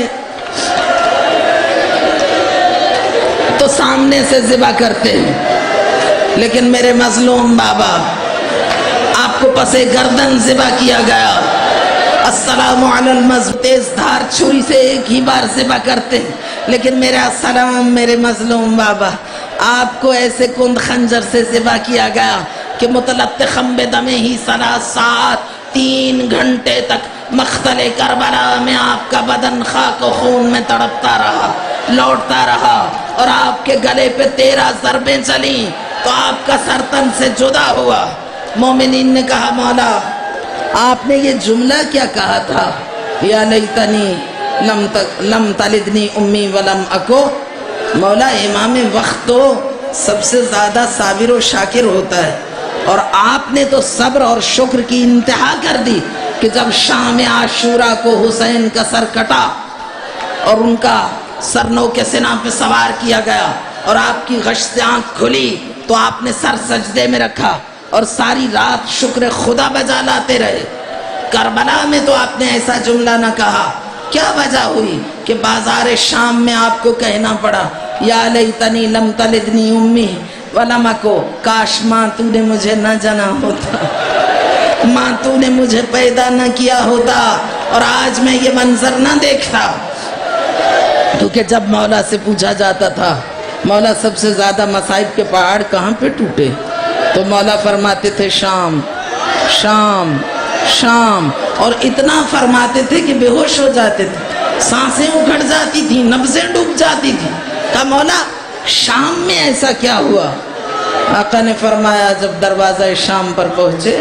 تو سامنے سے ذبح کرتے ہیں، لیکن میرے مظلوم بابا آپ کو پسے گردن ذبح کیا گیا۔ السلام علی المظلوم، تیز دھار چھری سے ایک ہی بار ذبح کرتے ہیں، لیکن میرا سلام میرے مظلوم بابا آپ کو ایسے کند خنجر سے ذبح کیا گیا کہ متلطخم بدمہ ہی 3 ساعت 3 گھنٹے تک مقتل کربلا میں آپ کا بدن خاک و خون میں تڑپتا رہا، لوٹتا رہا، اور آپ کے گلے پہ 13 ضربیں چلیں تو آپ کا سر تن سے جدا ہوا۔ مومنین نے کہا مولا آپ نے یہ جملہ کیا کہا تھا، یا لیتنی لم تلدنی امی ولم اکو؟ مولا امام وقت تو سب سے زیادہ صابر و شاکر ہوتا ہے، اور آپ نے تو صبر اور شکر کی انتہا کر دی کہ جب شام عاشورہ کو حسین کا سر کٹا اور ان کا سرنو کے سینہ پہ سوار کیا گیا اور آپ کی غش سے آنکھ کھلی تو آپ نے سر سجدے میں رکھا اور ساری رات شکر خدا بجا لاتے رہے۔ کربلا میں تو آپ نے ایسا جملہ نہ کہا، کیا وجہ ہوئی کہ بازار شام میں آپ کو کہنا پڑا یا لیتنی لم تلدنی امی ولم اکو، کاش ماں تو نے مجھے نہ جنا ہوتا، ماں تو نے مجھے پیدا نہ کیا ہوتا اور آج میں یہ منظر نہ دیکھتا۔ کیونکہ جب مولا سے پوچھا جاتا تھا مولا سب سے زیادہ مصائب کے پہاڑ کہاں پہ ٹوٹے، تو مولا فرماتے تھے شام شام شام، اور اتنا فرماتے تھے کہ بے ہوش ہو جاتے تھے، سانسیں اکھڑ جاتی تھیں، نبضیں ڈوب جاتی تھیں۔ کہا مولا شام میں ایسا کیا ہوا؟ آقا نے فرمایا جب دروازہ شام پر پہنچے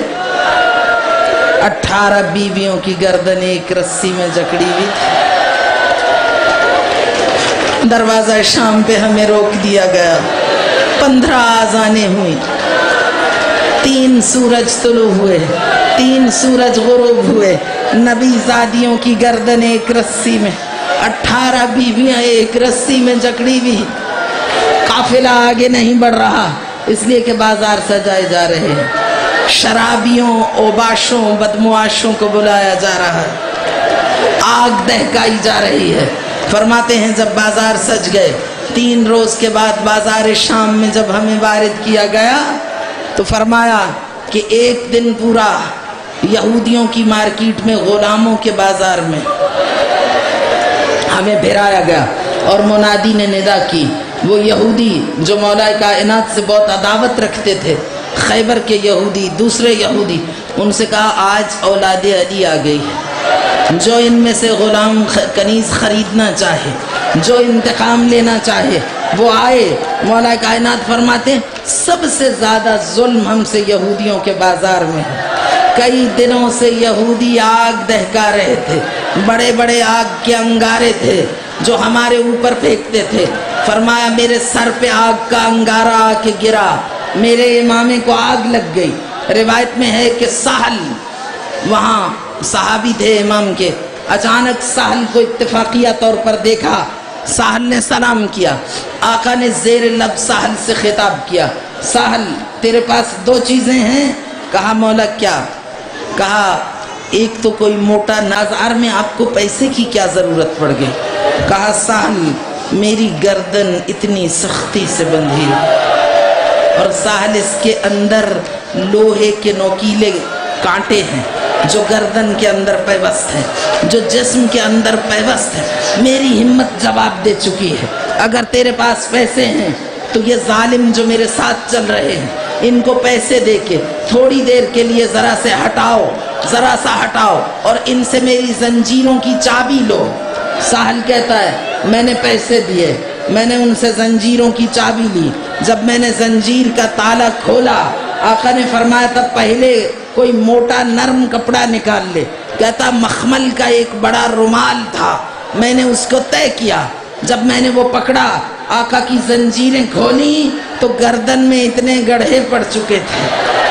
18 بیویوں کی گردن ایک رسی میں جکڑی ہوئی تھی، دروازہ شام پہ ہمیں روک دیا گیا، 15 آذانیں ہوئیں، 3 سورج طلوع ہوئے، 3 سورج غروب ہوئے، نبی زادیوں کی گردن ایک رسی میں، 18 بیویاں ایک رسی میں جکڑی ہوئی۔ قافلہ آگے نہیں بڑھ رہا اس لیے کہ بازار سجائے جا رہے ہیں، شرابیوں، اوباشوں، بدمعاشوں کو بلایا جا رہا ہے، آگ دہکائی جا رہی ہے۔ فرماتے ہیں جب بازار سج گئے، 3 روز کے بعد بازار شام میں جب ہمیں وارد کیا گیا تو فرمایا کہ ایک دن پورا یہودیوں کی مارکیٹ میں، غلاموں کے بازار میں ہمیں بھیرایا گیا، اور منادی نے ندا کی، وہ یہودی جو مولا کائنات سے بہت عداوت رکھتے تھے، خیبر کے یہودی، دوسرے یہودی، ان سے کہا آج اولاد علی آ گئی، جو ان میں سے غلام کنیز خریدنا چاہے، جو انتقام لینا چاہے وہ آئے، مولا کائنات فرماتے ہیں سب سے زیادہ ظلم ہم سے یہودیوں کے بازار میں ہے۔ کئی دنوں سے یہودی آگ دہکا رہے تھے، بڑے بڑے آگ کے انگارے تھے جو ہمارے اوپر پھینکتے تھے۔ فرمایا میرے سر پہ آگ کا انگارہ آ کے گرا، میرے امامے کو آگ لگ گئی۔ روایت میں ہے کہ سہل، وہاں صحابی تھے امام کے، اچانک سہل کو اتفاقیہ طور پر دیکھا، سہل نے سلام کیا، آقا نے زیر لب سہل سے خطاب کیا، سہل تیرے پاس دو چیزیں ہیں؟ کہا مولا کیا؟ کہا ایک تو کوئی موٹا نازار میں آپ کو پیسے کی کیا ضرورت پڑ گئی؟ کہا سہل میری گردن اتنی سختی سے بندھی، اور سہل اس کے اندر لوہے کے نوکیلے کانٹے ہیں جو گردن کے اندر پیوست ہے، جو جسم کے اندر پیوست ہے۔ میری ہمت جواب دے چکی ہے، اگر تیرے پاس پیسے ہیں تو یہ ظالم جو میرے ساتھ چل رہے ہیں ان کو پیسے دے کے تھوڑی دیر کے لیے ذرا سے ہٹاؤ، ذرا سا ہٹاؤ، اور ان سے میری زنجیروں کی چابی لو۔ سہل کہتا ہے میں نے پیسے دیے، میں نے ان سے زنجیروں کی چابی لی، جب میں نے زنجیر کا تالا کھولا آقا نے فرمایا تب پہلے کوئی موٹا نرم کپڑا نکال لے۔ کہتا مخمل کا ایک بڑا رومال تھا، میں نے اس کو طے کیا، جب میں نے وہ پکڑا آقا کی زنجیریں کھولی تو گردن میں اتنے گڑھے پڑ چکے تھے،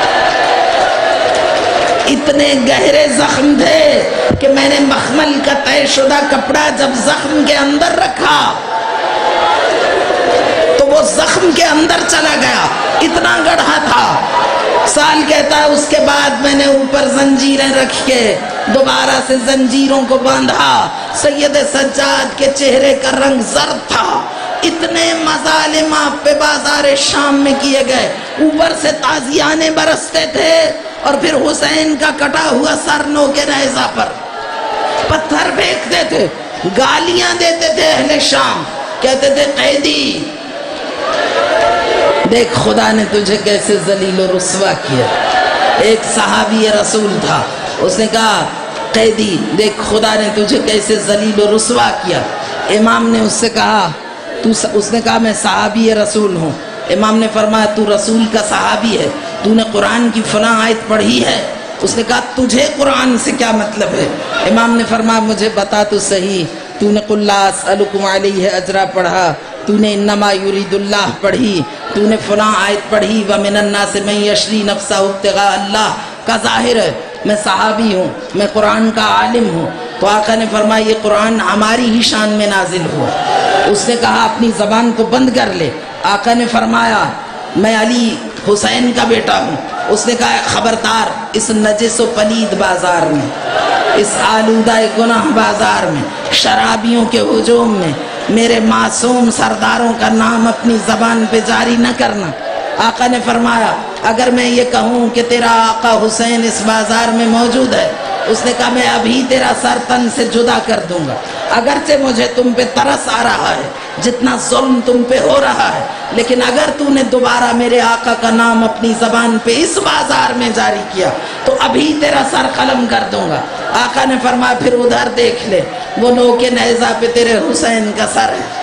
اتنے گہرے زخم تھے کہ میں نے مخمل کا طے شدہ کپڑا جب زخم کے اندر رکھا تو وہ زخم کے اندر چلا گیا، اتنا گڑھا تھا۔ سال کہتا ہے اس کے بعد میں نے اوپر زنجیریں رکھ کے دوبارہ سے زنجیروں کو باندھا۔ سید سجاد کے چہرے کا رنگ زرد تھا، اتنے مظالم آپ پہ بازار شام میں کیے گئے، اوپر سے تازیانے برستے تھے، اور پھر حسین کا کٹا ہوا سر نو کے نیزہ پر پتھر پھینکتے تھے، گالیاں دیتے تھے اہل شام، کہتے تھے قیدی دیکھ خدا نے تجھے کیسے ذلیل و رسوا کیا۔ ایک صحابی رسول تھا، اس نے کہا قیدی دیکھ خدا نے تجھے کیسے ذلیل و رسوا کیا۔ امام نے اس سے کہا اس نے کہا میں صحابی رسول ہوں۔ امام نے فرمایا تو رسول کا صحابی ہے، تو نے قرآن کی فلاں آیت پڑھی ہے؟ اس نے کہا تجھے قرآن سے کیا مطلب ہے؟ امام نے فرمایا مجھے بتا تو صحیح، تو نے قل لا اسألکم علیہ اجرا پڑھا، تو نے انما یرید اللہ پڑھی، تو نے فلاں آیت پڑھی ومن الناس من یشری نفسہ ابتغاء اللہ کا ظاہر ہے میں صحابی ہوں، میں قرآن کا عالم ہوں۔ تو آقا نے فرمایا یہ قرآن ہماری ہی شان میں نازل ہوا۔ اس نے کہا اپنی زبان کو بند کر لے۔ آقا نے فرمایا میں علی حسین کا بیٹا ہوں۔ اس نے کہا خبردار اس نجس و پلید بازار میں، اس آلودہ گناہ بازار میں، شرابیوں کے ہجوم میں میرے معصوم سرداروں کا نام اپنی زبان پہ جاری نہ کرنا۔ آقا نے فرمایا اگر میں یہ کہوں کہ تیرا آقا حسین اس بازار میں موجود ہے، اس نے کہا میں ابھی تیرا سر تن سے جدا کر دوں گا، اگرچہ مجھے تم پہ ترس آ رہا ہے، جتنا ظلم تم پہ ہو رہا ہے، لیکن اگر تو نے دوبارہ میرے آقا کا نام اپنی زبان پہ اس بازار میں جاری کیا تو ابھی تیرا سر قلم کر دوں گا۔ آقا نے فرمایا پھر ادھر دیکھ لے، وہ نو کے نیزہ پہ تیرے حسین کا سر ہے۔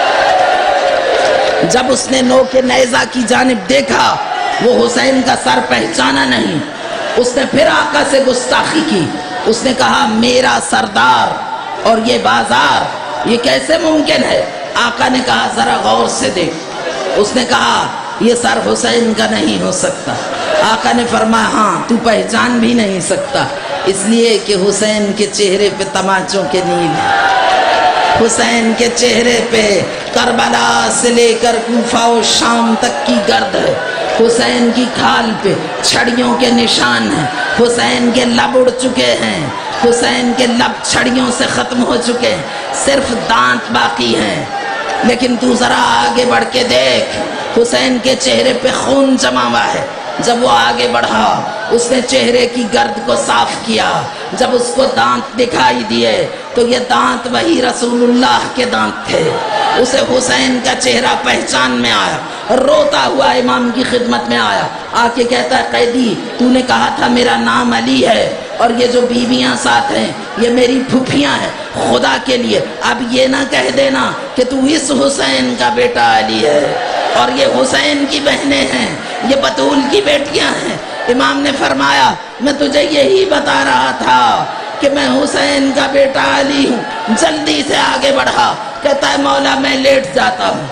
جب اس نے نو کے نیزہ کی جانب دیکھا وہ حسین کا سر پہچانا نہیں، اس نے پھر آقا سے گستاخی کی۔ اس نے کہا میرا سردار اور یہ بازار یہ کیسے ممکن ہے؟ آقا نے کہا ذرا غور سے دیکھ۔ اس نے کہا یہ سر حسین کا نہیں ہو سکتا۔ آقا نے فرمایا ہاں تو پہچان بھی نہیں سکتا، اس لیے کہ حسین کے چہرے پہ تماچوں کے نیل ہیں، حسین کے چہرے پہ کربلا سے لے کر کوفہ و شام تک کی گرد ہے، حسین کی کھال پہ چھڑیوں کے نشان ہیں، حسین کے لب اڑ چکے ہیں، حسین کے لب چھڑیوں سے ختم ہو چکے ہیں، صرف دانت باقی ہیں۔ لیکن تو ذرا آگے بڑھ کے دیکھ، حسین کے چہرے پہ خون جمع ہوا ہے۔ جب وہ آگے بڑھا اس نے چہرے کی گرد کو صاف کیا، جب اس کو دانت دکھائی دیے تو یہ دانت وہی رسول اللہ کے دانت تھے۔ اسے حسین کا چہرہ پہچان میں آیا، روتا ہوا امام کی خدمت میں آیا، آ کے کہتا ہے قیدی تو نے کہا تھا میرا نام علی ہے، اور یہ جو بیویاں ساتھ ہیں یہ میری پھوپھیاں ہیں، خدا کے لیے اب یہ نہ کہہ دینا کہ تو اس حسین کا بیٹا علی ہے اور یہ حسین کی بہنیں ہیں، یہ بطول کی بیٹیاں ہیں۔ امام نے فرمایا میں تجھے یہی بتا رہا تھا کہ میں حسین کا بیٹا علی ہوں۔ جلدی سے آگے بڑھا، کہتا ہے مولا میں لیٹ جاتا ہوں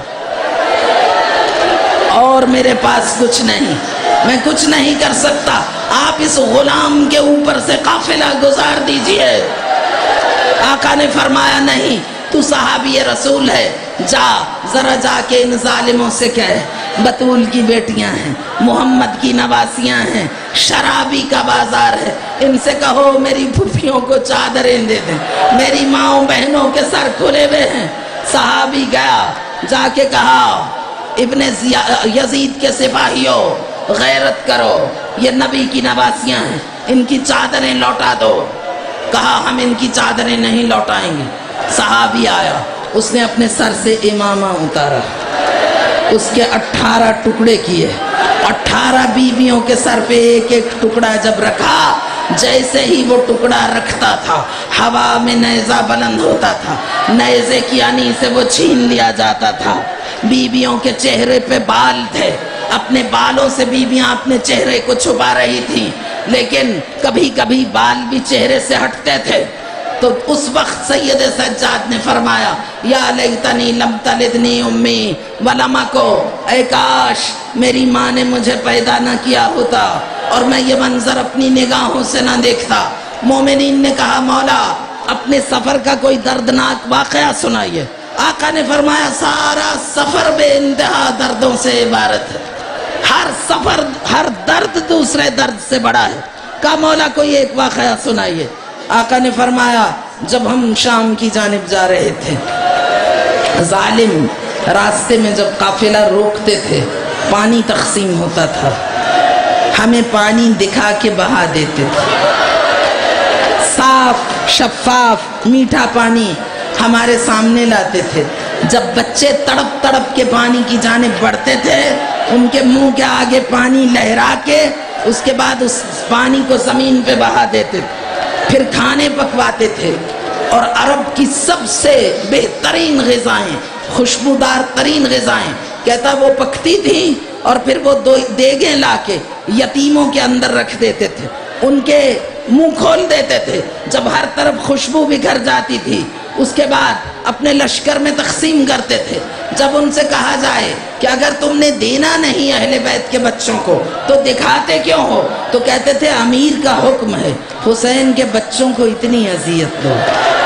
اور میرے پاس کچھ نہیں، میں کچھ نہیں کر سکتا، آپ اس غلام کے اوپر سے قافلہ گزار دیجئے۔ آقا نے فرمایا نہیں، تو صحابی رسول ہے، جا ذرا جا کے ان ظالموں سے کہے بطول کی بیٹیاں ہیں، محمد کی نواسیاں ہیں، شرابی کا بازار ہے، ان سے کہو میری پھوپھیوں کو چادریں دے دیں، میری ماؤں بہنوں کے سر کھلے ہوئے ہیں۔ صحابی گیا، جا کے کہا ابن یزید کے سپاہیوں غیرت کرو، یہ نبی کی نواسیاں ہیں، ان کی چادریں لوٹا دو۔ کہا ہم ان کی چادریں نہیں لوٹائیں گے۔ صحابی آیا، اس نے اپنے سر سے امامہ اتارا، اس کے 18 ٹکڑے کیے، 18 بیویوں کے سر پہ ایک ایک ٹکڑا جب رکھا، جیسے ہی وہ ٹکڑا رکھتا تھا ہوا میں نیزہ بلند ہوتا تھا، نیزے کی آنی سے وہ چھین لیا جاتا تھا۔ بیویوں کے چہرے پہ بال تھے، اپنے بالوں سے بیویاں اپنے چہرے کو چھپا رہی تھیں، لیکن کبھی کبھی بال بھی چہرے سے ہٹتے تھے۔ تو اس وقت سید سجاد نے فرمایا یا لیتنی لم تلدنی امی ولم اکو، اے کاش میری ماں نے مجھے پیدا نہ کیا ہوتا اور میں یہ منظر اپنی نگاہوں سے نہ دیکھتا۔ مومنین نے کہا مولا اپنے سفر کا کوئی دردناک واقعہ سنائیے۔ آقا نے فرمایا سارا سفر بے انتہا دردوں سے عبارت ہے، ہر سفر ہر درد دوسرے درد سے بڑا ہے۔ کہا مولا کوئی ایک واقعہ سنائیے۔ آقا نے فرمایا جب ہم شام کی جانب جا رہے تھے، ظالم راستے میں جب قافلہ روکتے تھے پانی تقسیم ہوتا تھا، ہمیں پانی دکھا کے بہا دیتے تھے، صاف شفاف میٹھا پانی ہمارے سامنے لاتے تھے۔ جب بچے تڑپ تڑپ کے پانی کی جانب بڑھتے تھے، ان کے منہ کے آگے پانی لہرا کے اس کے بعد اس پانی کو زمین پہ بہا دیتے تھے، پھر کھانے پکواتے تھے۔ اور عرب کی سب سے بہترین غذائیں، خوشبودار ترین غذائیں کہتا وہ پکتی تھیں اور پھر وہ دیگیں لا کے یتیموں کے اندر رکھ دیتے تھے، ان کے منہ کھول دیتے تھے، جب ہر طرف خوشبو بکھر جاتی تھی اس کے بعد اپنے لشکر میں تقسیم کرتے تھے۔ جب ان سے کہا جائے کہ اگر تم نے دینا نہیں اہل بیت کے بچوں کو تو دکھاتے کیوں ہو، تو کہتے تھے امیر کا حکم ہے، حسین کے بچوں کو اتنی اذیت دو،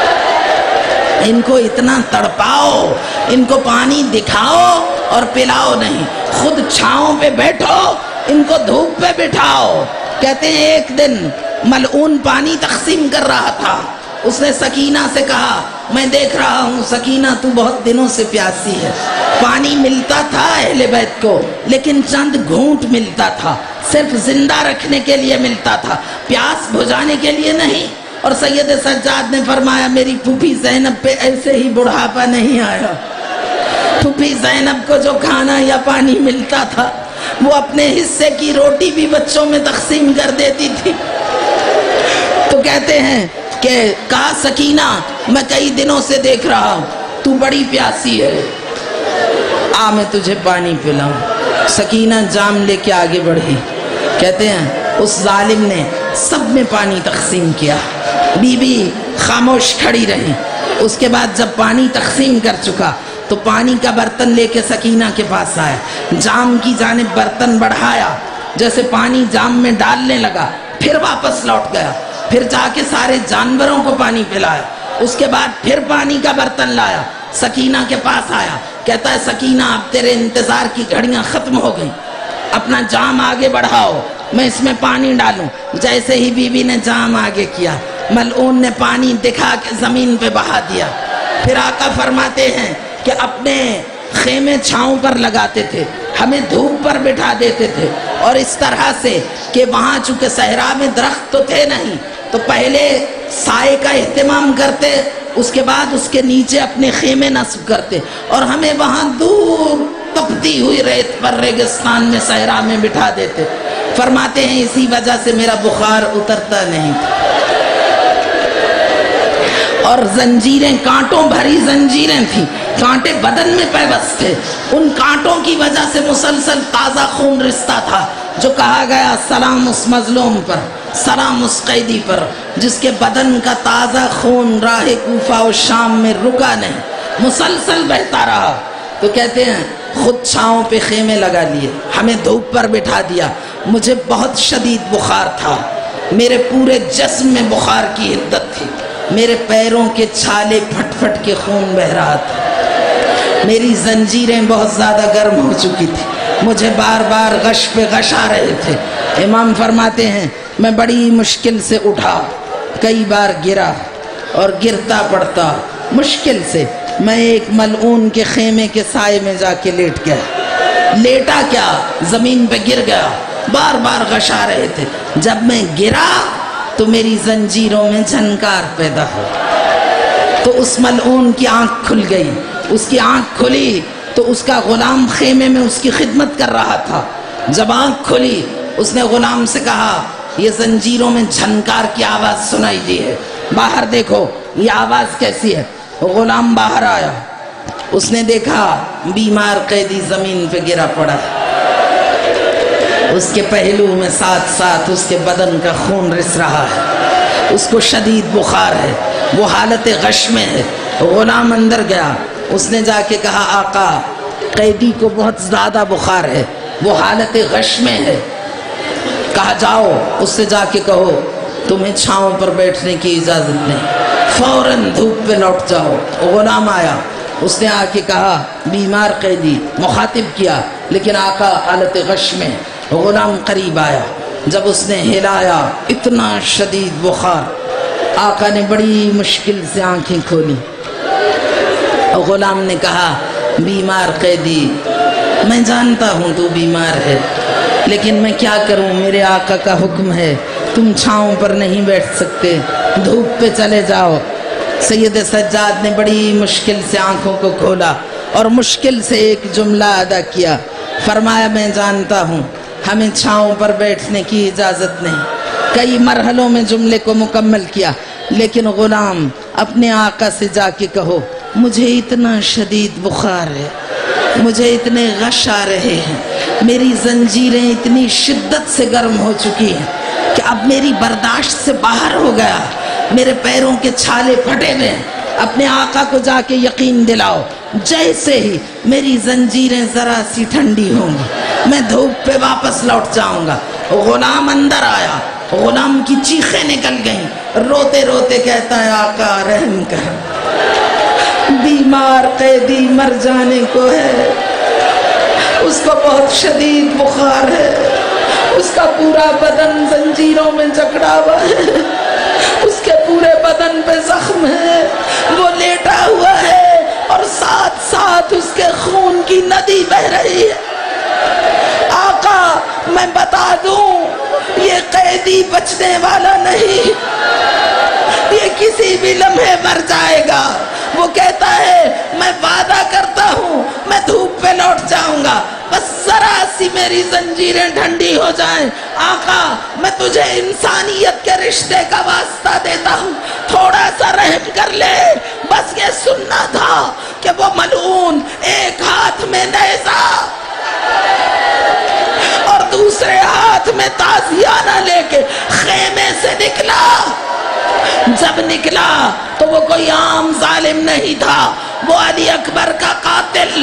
ان کو اتنا تڑپاؤ، ان کو پانی دکھاؤ اور پلاؤ نہیں، خود چھاؤں پہ بیٹھو، ان کو دھوپ پہ بٹھاؤ۔ کہتے ہیں ایک دن ملعون پانی تقسیم کر رہا تھا، اس نے سکینہ سے کہا میں دیکھ رہا ہوں سکینہ تو بہت دنوں سے پیاسی ہے۔ پانی ملتا تھا اہل بیت کو لیکن چند گھونٹ ملتا تھا، صرف زندہ رکھنے کے لیے ملتا تھا، پیاس بجھانے کے لیے نہیں۔ اور سید سجاد نے فرمایا میری پھوپھی زینب پہ ایسے ہی بڑھاپا نہیں آیا، پھوپھی زینب کو جو کھانا یا پانی ملتا تھا وہ اپنے حصے کی روٹی بھی بچوں میں تقسیم کر دیتی تھی۔ تو کہتے ہیں کہ کہا سکینہ میں کئی دنوں سے دیکھ رہا ہوں تو بڑی پیاسی ہے، آ میں تجھے پانی پلاؤں۔ سکینہ جام لے کے آگے بڑھی، کہتے ہیں اس ظالم نے سب میں پانی تقسیم کیا، بی بی خاموش کھڑی رہی۔ اس کے بعد جب پانی تقسیم کر چکا تو پانی کا برتن لے کے سکینہ کے پاس آیا، جام کی جانب برتن بڑھایا، جیسے پانی جام میں ڈالنے لگا پھر واپس لوٹ گیا، پھر جا کے سارے جانوروں کو پانی پلایا، اس کے بعد پھر پانی کا برتن لایا، سکینہ کے پاس آیا، کہتا ہے سکینہ اب تیرے انتظار کی گھڑیاں ختم ہو گئیں، اپنا جام آگے بڑھاؤ میں اس میں پانی ڈالوں۔ جیسے ہی بی بی نے جام آگے کیا، ملعون نے پانی دکھا کے زمین پہ بہا دیا۔ پھر آقا فرماتے ہیں کہ اپنے خیمے چھاؤں پر لگاتے تھے، ہمیں دھوپ پر بٹھا دیتے تھے، اور اس طرح سے کہ وہاں چونکہ صحرا میں درخت تو تھے نہیں تو پہلے سائے کا اہتمام کرتے، اس کے بعد اس کے نیچے اپنے خیمے نصب کرتے، اور ہمیں وہاں دور تپتی ہوئی ریت پر ریگستان میں صحرا میں بٹھا دیتے۔ فرماتے ہیں اسی وجہ سے میرا بخار اترتا نہیں تھا، اور زنجیریں کانٹوں بھری زنجیریں تھیں، کانٹے بدن میں پیوست تھے، ان کانٹوں کی وجہ سے مسلسل تازہ خون رستا تھا، جو کہا گیا سلام اس مظلوم پر، سلام اس قیدی پر جس کے بدن کا تازہ خون راہ کوفہ و شام میں رکا نہیں، مسلسل بہتا رہا۔ تو کہتے ہیں خود چھاؤں پہ خیمے لگا لیے، ہمیں دھوپ پر بٹھا دیا، مجھے بہت شدید بخار تھا، میرے پورے جسم میں بخار کی حدت تھی، میرے پیروں کے چھالے پھٹ پھٹ کے خون بہ رہا تھا، میری زنجیریں بہت زیادہ گرم ہو چکی تھی، مجھے بار بار غش پہ غش آ رہے تھے۔ امام فرماتے ہیں میں بڑی مشکل سے اٹھا، کئی بار گرا اور گرتا پڑتا، مشکل سے میں ایک ملعون کے خیمے کے سائے میں جا کے لیٹ گیا، لیٹا کیا زمین پہ گر گیا، بار بار غش آ رہے تھے، جب میں گرا تو میری زنجیروں میں جھنکار پیدا ہو، تو اس ملعون کی آنکھ کھل گئی، اس کی آنکھ کھلی تو اس کا غلام خیمے میں اس کی خدمت کر رہا تھا، جب آنکھ کھلی اس نے غلام سے کہا یہ زنجیروں میں جھنکار کی آواز سنائی دی ہے، باہر دیکھو یہ آواز کیسی ہے۔ غلام باہر آیا، اس نے دیکھا بیمار قیدی زمین پہ گرا پڑا ہے، اس کے پہلو میں ساتھ ساتھ اس کے بدن کا خون رس رہا ہے، اس کو شدید بخار ہے، وہ حالت غش میں ہے۔ غلام اندر گیا، اس نے جا کے کہا آقا قیدی کو بہت زیادہ بخار ہے، وہ حالت غش میں ہے۔ کہا جاؤ اس سے جا کے کہو تمہیں چھاؤں پر بیٹھنے کی اجازت نہیں، فوراً دھوپ پہ لوٹ جاؤ۔ غلام آیا، اس نے آ کے کہا بیمار قیدی، مخاطب کیا لیکن آقا حالت غش میں۔ غلام قریب آیا، جب اس نے ہلایا اتنا شدید بخار، آقا نے بڑی مشکل سے آنکھیں کھولی۔ غلام نے کہا بیمار قیدی میں جانتا ہوں تو بیمار ہے، لیکن میں کیا کروں، میرے آقا کا حکم ہے تم چھاؤں پر نہیں بیٹھ سکتے، دھوپ پہ چلے جاؤ۔ سید سجاد نے بڑی مشکل سے آنکھوں کو کھولا اور مشکل سے ایک جملہ ادا کیا، فرمایا میں جانتا ہوں ہمیں چھاؤں پر بیٹھنے کی اجازت نہیں۔ کئی مرحلوں میں جملے کو مکمل کیا، لیکن غلام اپنے آقا سے جا کے کہو مجھے اتنا شدید بخار ہے، مجھے اتنے غش آ رہے ہیں، میری زنجیریں اتنی شدت سے گرم ہو چکی ہیں کہ اب میری برداشت سے باہر ہو گیا، میرے پیروں کے چھالے پھٹے ہوئے ہیں، اپنے آقا کو جا کے یقین دلاؤ جیسے ہی میری زنجیریں ذرا سی ٹھنڈی ہوں گی میں دھوپ پہ واپس لوٹ جاؤں گا۔ غلام اندر آیا، غلام کی چیخیں نکل گئیں، روتے روتے کہتا ہے آقا رحم کر، بیمار قیدی مر جانے کو ہے، اس کو بہت شدید بخار ہے، اس کا پورا بدن زنجیروں میں جکڑا ہوا ہے، اس کے پورے بدن پہ زخم ہے، وہ لیٹا ہوا ہے اور ساتھ ساتھ اس کے خون کی ندی بہ رہی ہے۔ آقا میں بتا دوں یہ قیدی بچنے والا نہیں، یہ کسی بھی لمحے مر جائے گا۔ وہ کہتا ہے میں وعدہ کرتا ہوں میں دھوپ پہ لوٹ جاؤں گا، بس ذرا سی میری زنجیریں ٹھنڈی ہو جائیں۔ آقا میں تجھے انسانیت کے رشتے کا واسطہ دیتا ہوں، تھوڑا سا رحم کر لے۔ بس یہ سننا تھا کہ وہ ملعون ایک ہاتھ میں نیزہ اور دوسرے ہاتھ میں تازیانہ لے کے خیمے سے نکلا۔ جب نکلا تو وہ کوئی عام ظالم نہیں تھا، وہ علی اکبر کا قاتل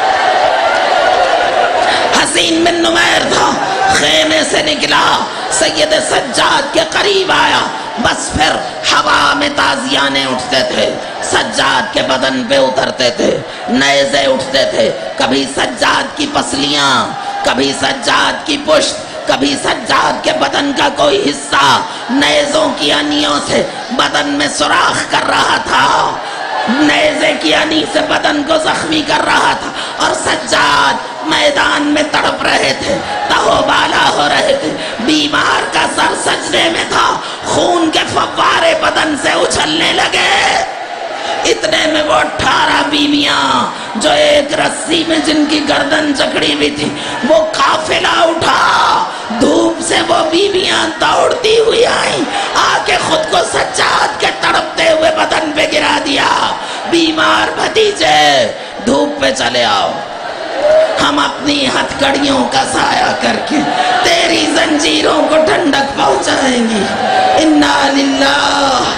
حسین بن نمیر تھا۔ خیمے سے نکلا، سید سجاد کے قریب آیا، بس پھر ہوا میں تازیانے اٹھتے تھے، سجاد کے بدن پہ اترتے تھے، نیزے اٹھتے تھے، کبھی سجاد کی پسلیاں، کبھی سجاد کی پشت، کبھی سجاد کے بدن کا کوئی حصہ نیزوں کی انیوں سے بدن میں سوراخ کر رہا تھا، نیزے کی انی سے بدن کو زخمی کر رہا تھا، اور سجاد میدان میں تڑپ رہے تھے، تہو بالا ہو رہے تھے، بیمار کا سر سجدے میں تھا، خون کے فوارے بدن سے اچھلنے لگے۔ اتنے میں وہ 18 بیویاں جو ایک رسی میں جن کی گردن جکڑی ہوئی تھی، وہ قافلہ اٹھا، دھوپ سے وہ بیویاں دوڑتی ہوئی آئیں، آ کے خود کو سجاد کے تڑپتے ہوئے بدن پہ گرا دیا. بیمار بھتیجے دھوپ پہ چلے آؤ, ہم اپنی ہتھ کڑیوں کا سایہ کر کے تیری زنجیروں کو ٹھنڈک پہنچائیں گی. انا للہ.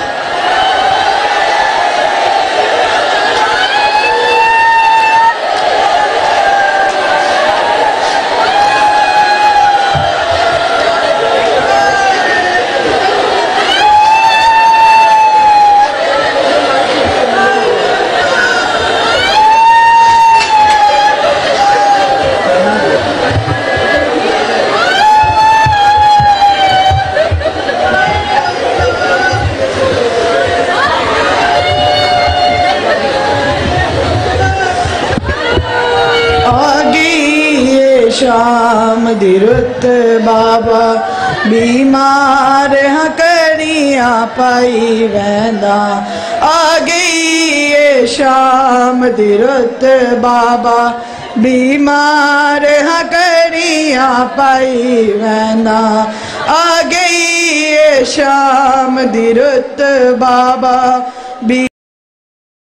شام دی رت بابا بیمار ہاں کڑیاں پائی ویندا. آ گئی اے شام دی رت بابا بیمار ہاں کڑیاں پائی ویندا. آ گئی اے شام دی رت بابا